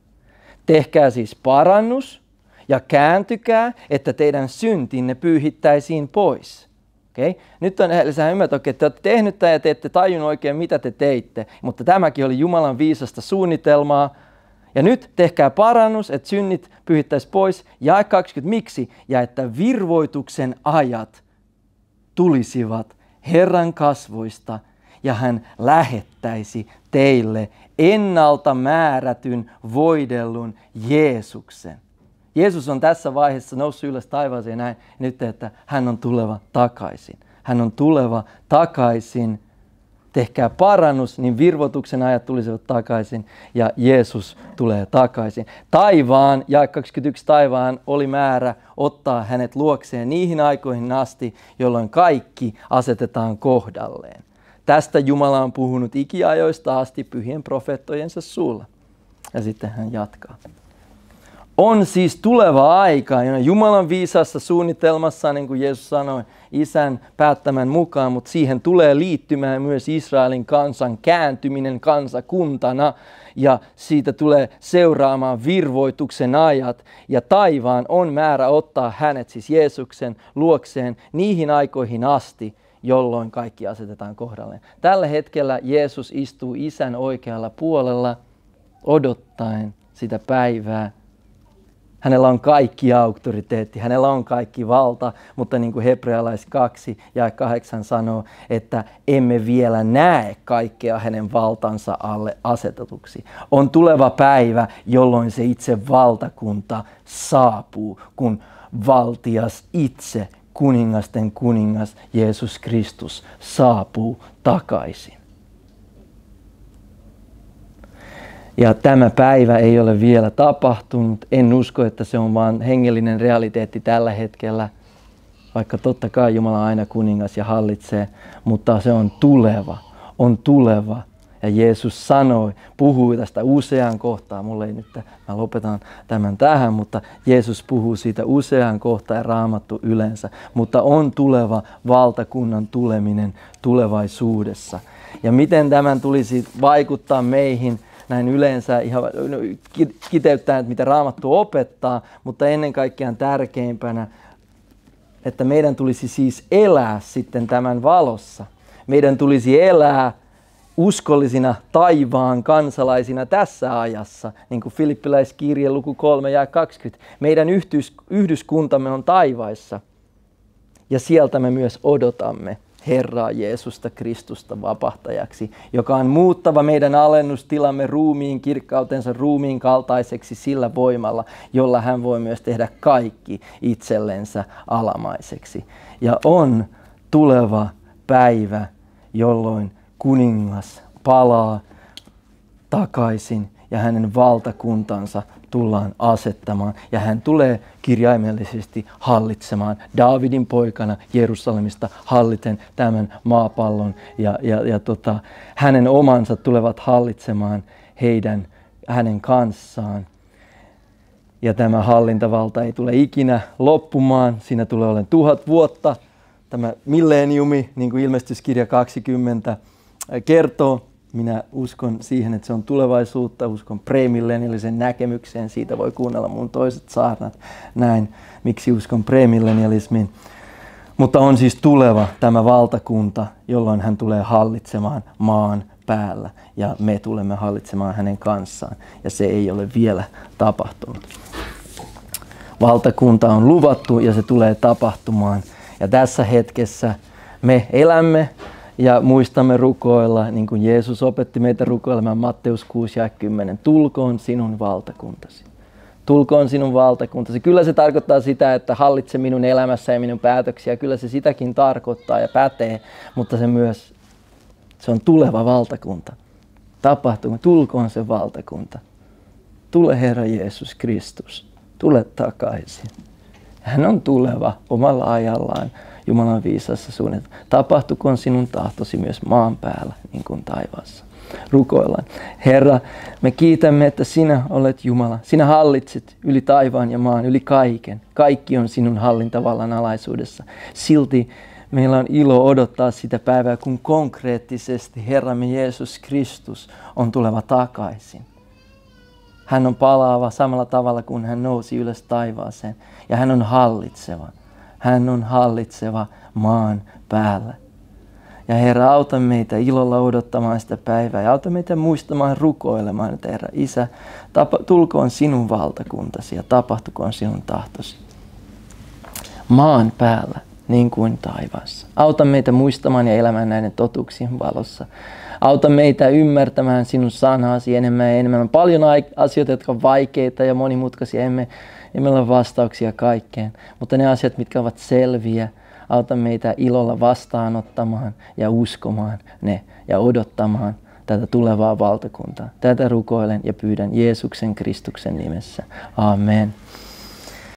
Tehkää siis parannus ja kääntykää, että teidän syntinne pyyhittäisiin pois. Okay? Nyt on lisää ymmärtää, että te olette tehnyt tämän ja te ette tajunnut oikein, mitä te teitte, mutta tämäkin oli Jumalan viisasta suunnitelmaa. Ja nyt tehkää parannus, että synnit pyyhittäisiin pois. Jae kaksikymmentä, miksi? Ja että virvoituksen ajat tulisivat Herran kasvoista ja hän lähettäisi teille ennalta määrätyn voidellun Jeesuksen. Jeesus on tässä vaiheessa noussut ylös taivaaseen näin. Nyt, että hän on tuleva takaisin. Hän on tuleva takaisin. Tehkää parannus, niin virvoituksen ajat tulisivat takaisin ja Jeesus tulee takaisin. Taivaan, jae kaksikymmentäyksi, taivaan oli määrä ottaa hänet luokseen niihin aikoihin asti, jolloin kaikki asetetaan kohdalleen. Tästä Jumala on puhunut ikiajoista asti pyhien profeettojensa suulla. Ja sitten hän jatkaa. On siis tuleva aika, Jumalan viisassa suunnitelmassa, niin kuin Jeesus sanoi, Isän päättämän mukaan, mutta siihen tulee liittymään myös Israelin kansan kääntyminen kansakuntana ja siitä tulee seuraamaan virvoituksen ajat ja taivaan on määrä ottaa hänet, siis Jeesuksen luokseen niihin aikoihin asti, jolloin kaikki asetetaan kohdalleen. Tällä hetkellä Jeesus istuu Isän oikealla puolella odottaen sitä päivää. Hänellä on kaikki auktoriteetti, hänellä on kaikki valta, mutta niin kuin Hebrealais kaksi ja kahdeksan sanoo, että emme vielä näe kaikkea hänen valtansa alle asetetuksi. On tuleva päivä, jolloin se itse valtakunta saapuu, kun valtias itse, kuningasten kuningas Jeesus Kristus saapuu takaisin. Ja tämä päivä ei ole vielä tapahtunut. En usko, että se on vain hengellinen realiteetti tällä hetkellä, vaikka totta kai Jumala on aina kuningas ja hallitsee, mutta se on tuleva, on tuleva. Ja Jeesus sanoi, puhui tästä useaan kohtaan, mulle ei nyt, mä lopetan tämän tähän, mutta Jeesus puhuu siitä useaan kohtaan ja Raamattu yleensä, mutta on tuleva valtakunnan tuleminen tulevaisuudessa. Ja miten tämän tulisi vaikuttaa meihin? Näin yleensä ihan kiteyttäen, mitä Raamattu opettaa, mutta ennen kaikkea tärkeimpänä, että meidän tulisi siis elää sitten tämän valossa. Meidän tulisi elää uskollisina taivaan kansalaisina tässä ajassa, niin kuin Filippiläiskirje luku kolme ja kaksikymmentä. Meidän yhdys, yhdyskuntamme on taivaissa ja sieltä me myös odotamme Herraa Jeesusta Kristusta vapahtajaksi, joka on muuttava meidän alennustilamme ruumiin kirkkautensa ruumiin kaltaiseksi sillä voimalla, jolla hän voi myös tehdä kaikki itsellensä alamaiseksi. Ja on tuleva päivä, jolloin kuningas palaa takaisin ja hänen valtakuntansa tullaan asettamaan. Ja hän tulee kirjaimellisesti hallitsemaan Daavidin poikana Jerusalemista halliten tämän maapallon. Ja, ja, ja tota, hänen omansa tulevat hallitsemaan heidän, hänen kanssaan. Ja tämä hallintavalta ei tule ikinä loppumaan. Siinä tulee olemaan tuhat vuotta. Tämä milleniumi, niin kuin ilmestyskirja kaksikymmentä kertoo. Minä uskon siihen, että se on tulevaisuutta, uskon premillenialisen näkemykseen, siitä voi kuunnella mun toiset saarnat, näin, miksi uskon premillenialismiin. Mutta on siis tuleva tämä valtakunta, jolloin hän tulee hallitsemaan maan päällä ja me tulemme hallitsemaan hänen kanssaan ja se ei ole vielä tapahtunut. Valtakunta on luvattu ja se tulee tapahtumaan ja tässä hetkessä me elämme ja muistamme rukoilla, niin kuin Jeesus opetti meitä rukoilemaan Matteus kuusi ja kymmenen. Tulkoon sinun valtakuntasi. Tulkoon sinun valtakuntasi. Kyllä se tarkoittaa sitä, että hallitse minun elämässä ja minun päätöksiä. Kyllä se sitäkin tarkoittaa ja pätee, mutta se myös, se on tuleva valtakunta. Tapahtuu, tulkoon se valtakunta. Tule Herra Jeesus Kristus. Tule takaisin. Hän on tuleva omalla ajallaan. Jumalan viisassa suunnitelma. Tapahtukoon sinun tahtosi myös maan päällä, niin kuin taivaassa. Rukoillaan. Herra, me kiitämme, että sinä olet Jumala. Sinä hallitset yli taivaan ja maan, yli kaiken. Kaikki on sinun hallintavallan alaisuudessa. Silti meillä on ilo odottaa sitä päivää, kun konkreettisesti Herramme Jeesus Kristus on tuleva takaisin. Hän on palaava samalla tavalla kuin hän nousi ylös taivaaseen ja hän on hallitseva. Hän on hallitseva maan päällä. Ja Herra, auta meitä ilolla odottamaan sitä päivää ja auta meitä muistamaan rukoilemaan, että Herra Isä, tapa, tulkoon sinun valtakuntasi ja tapahtukoon sinun tahtosi. Maan päällä niin kuin taivaassa. Auta meitä muistamaan ja elämään näiden totuuksien valossa. Auta meitä ymmärtämään sinun sanasi enemmän ja enemmän. On paljon asioita, jotka ovat vaikeita ja monimutkaisia. Emme Emme ole vastauksia kaikkeen, mutta ne asiat, mitkä ovat selviä, auta meitä ilolla vastaanottamaan ja uskomaan ne ja odottamaan tätä tulevaa valtakuntaa. Tätä rukoilen ja pyydän Jeesuksen Kristuksen nimessä. Amen.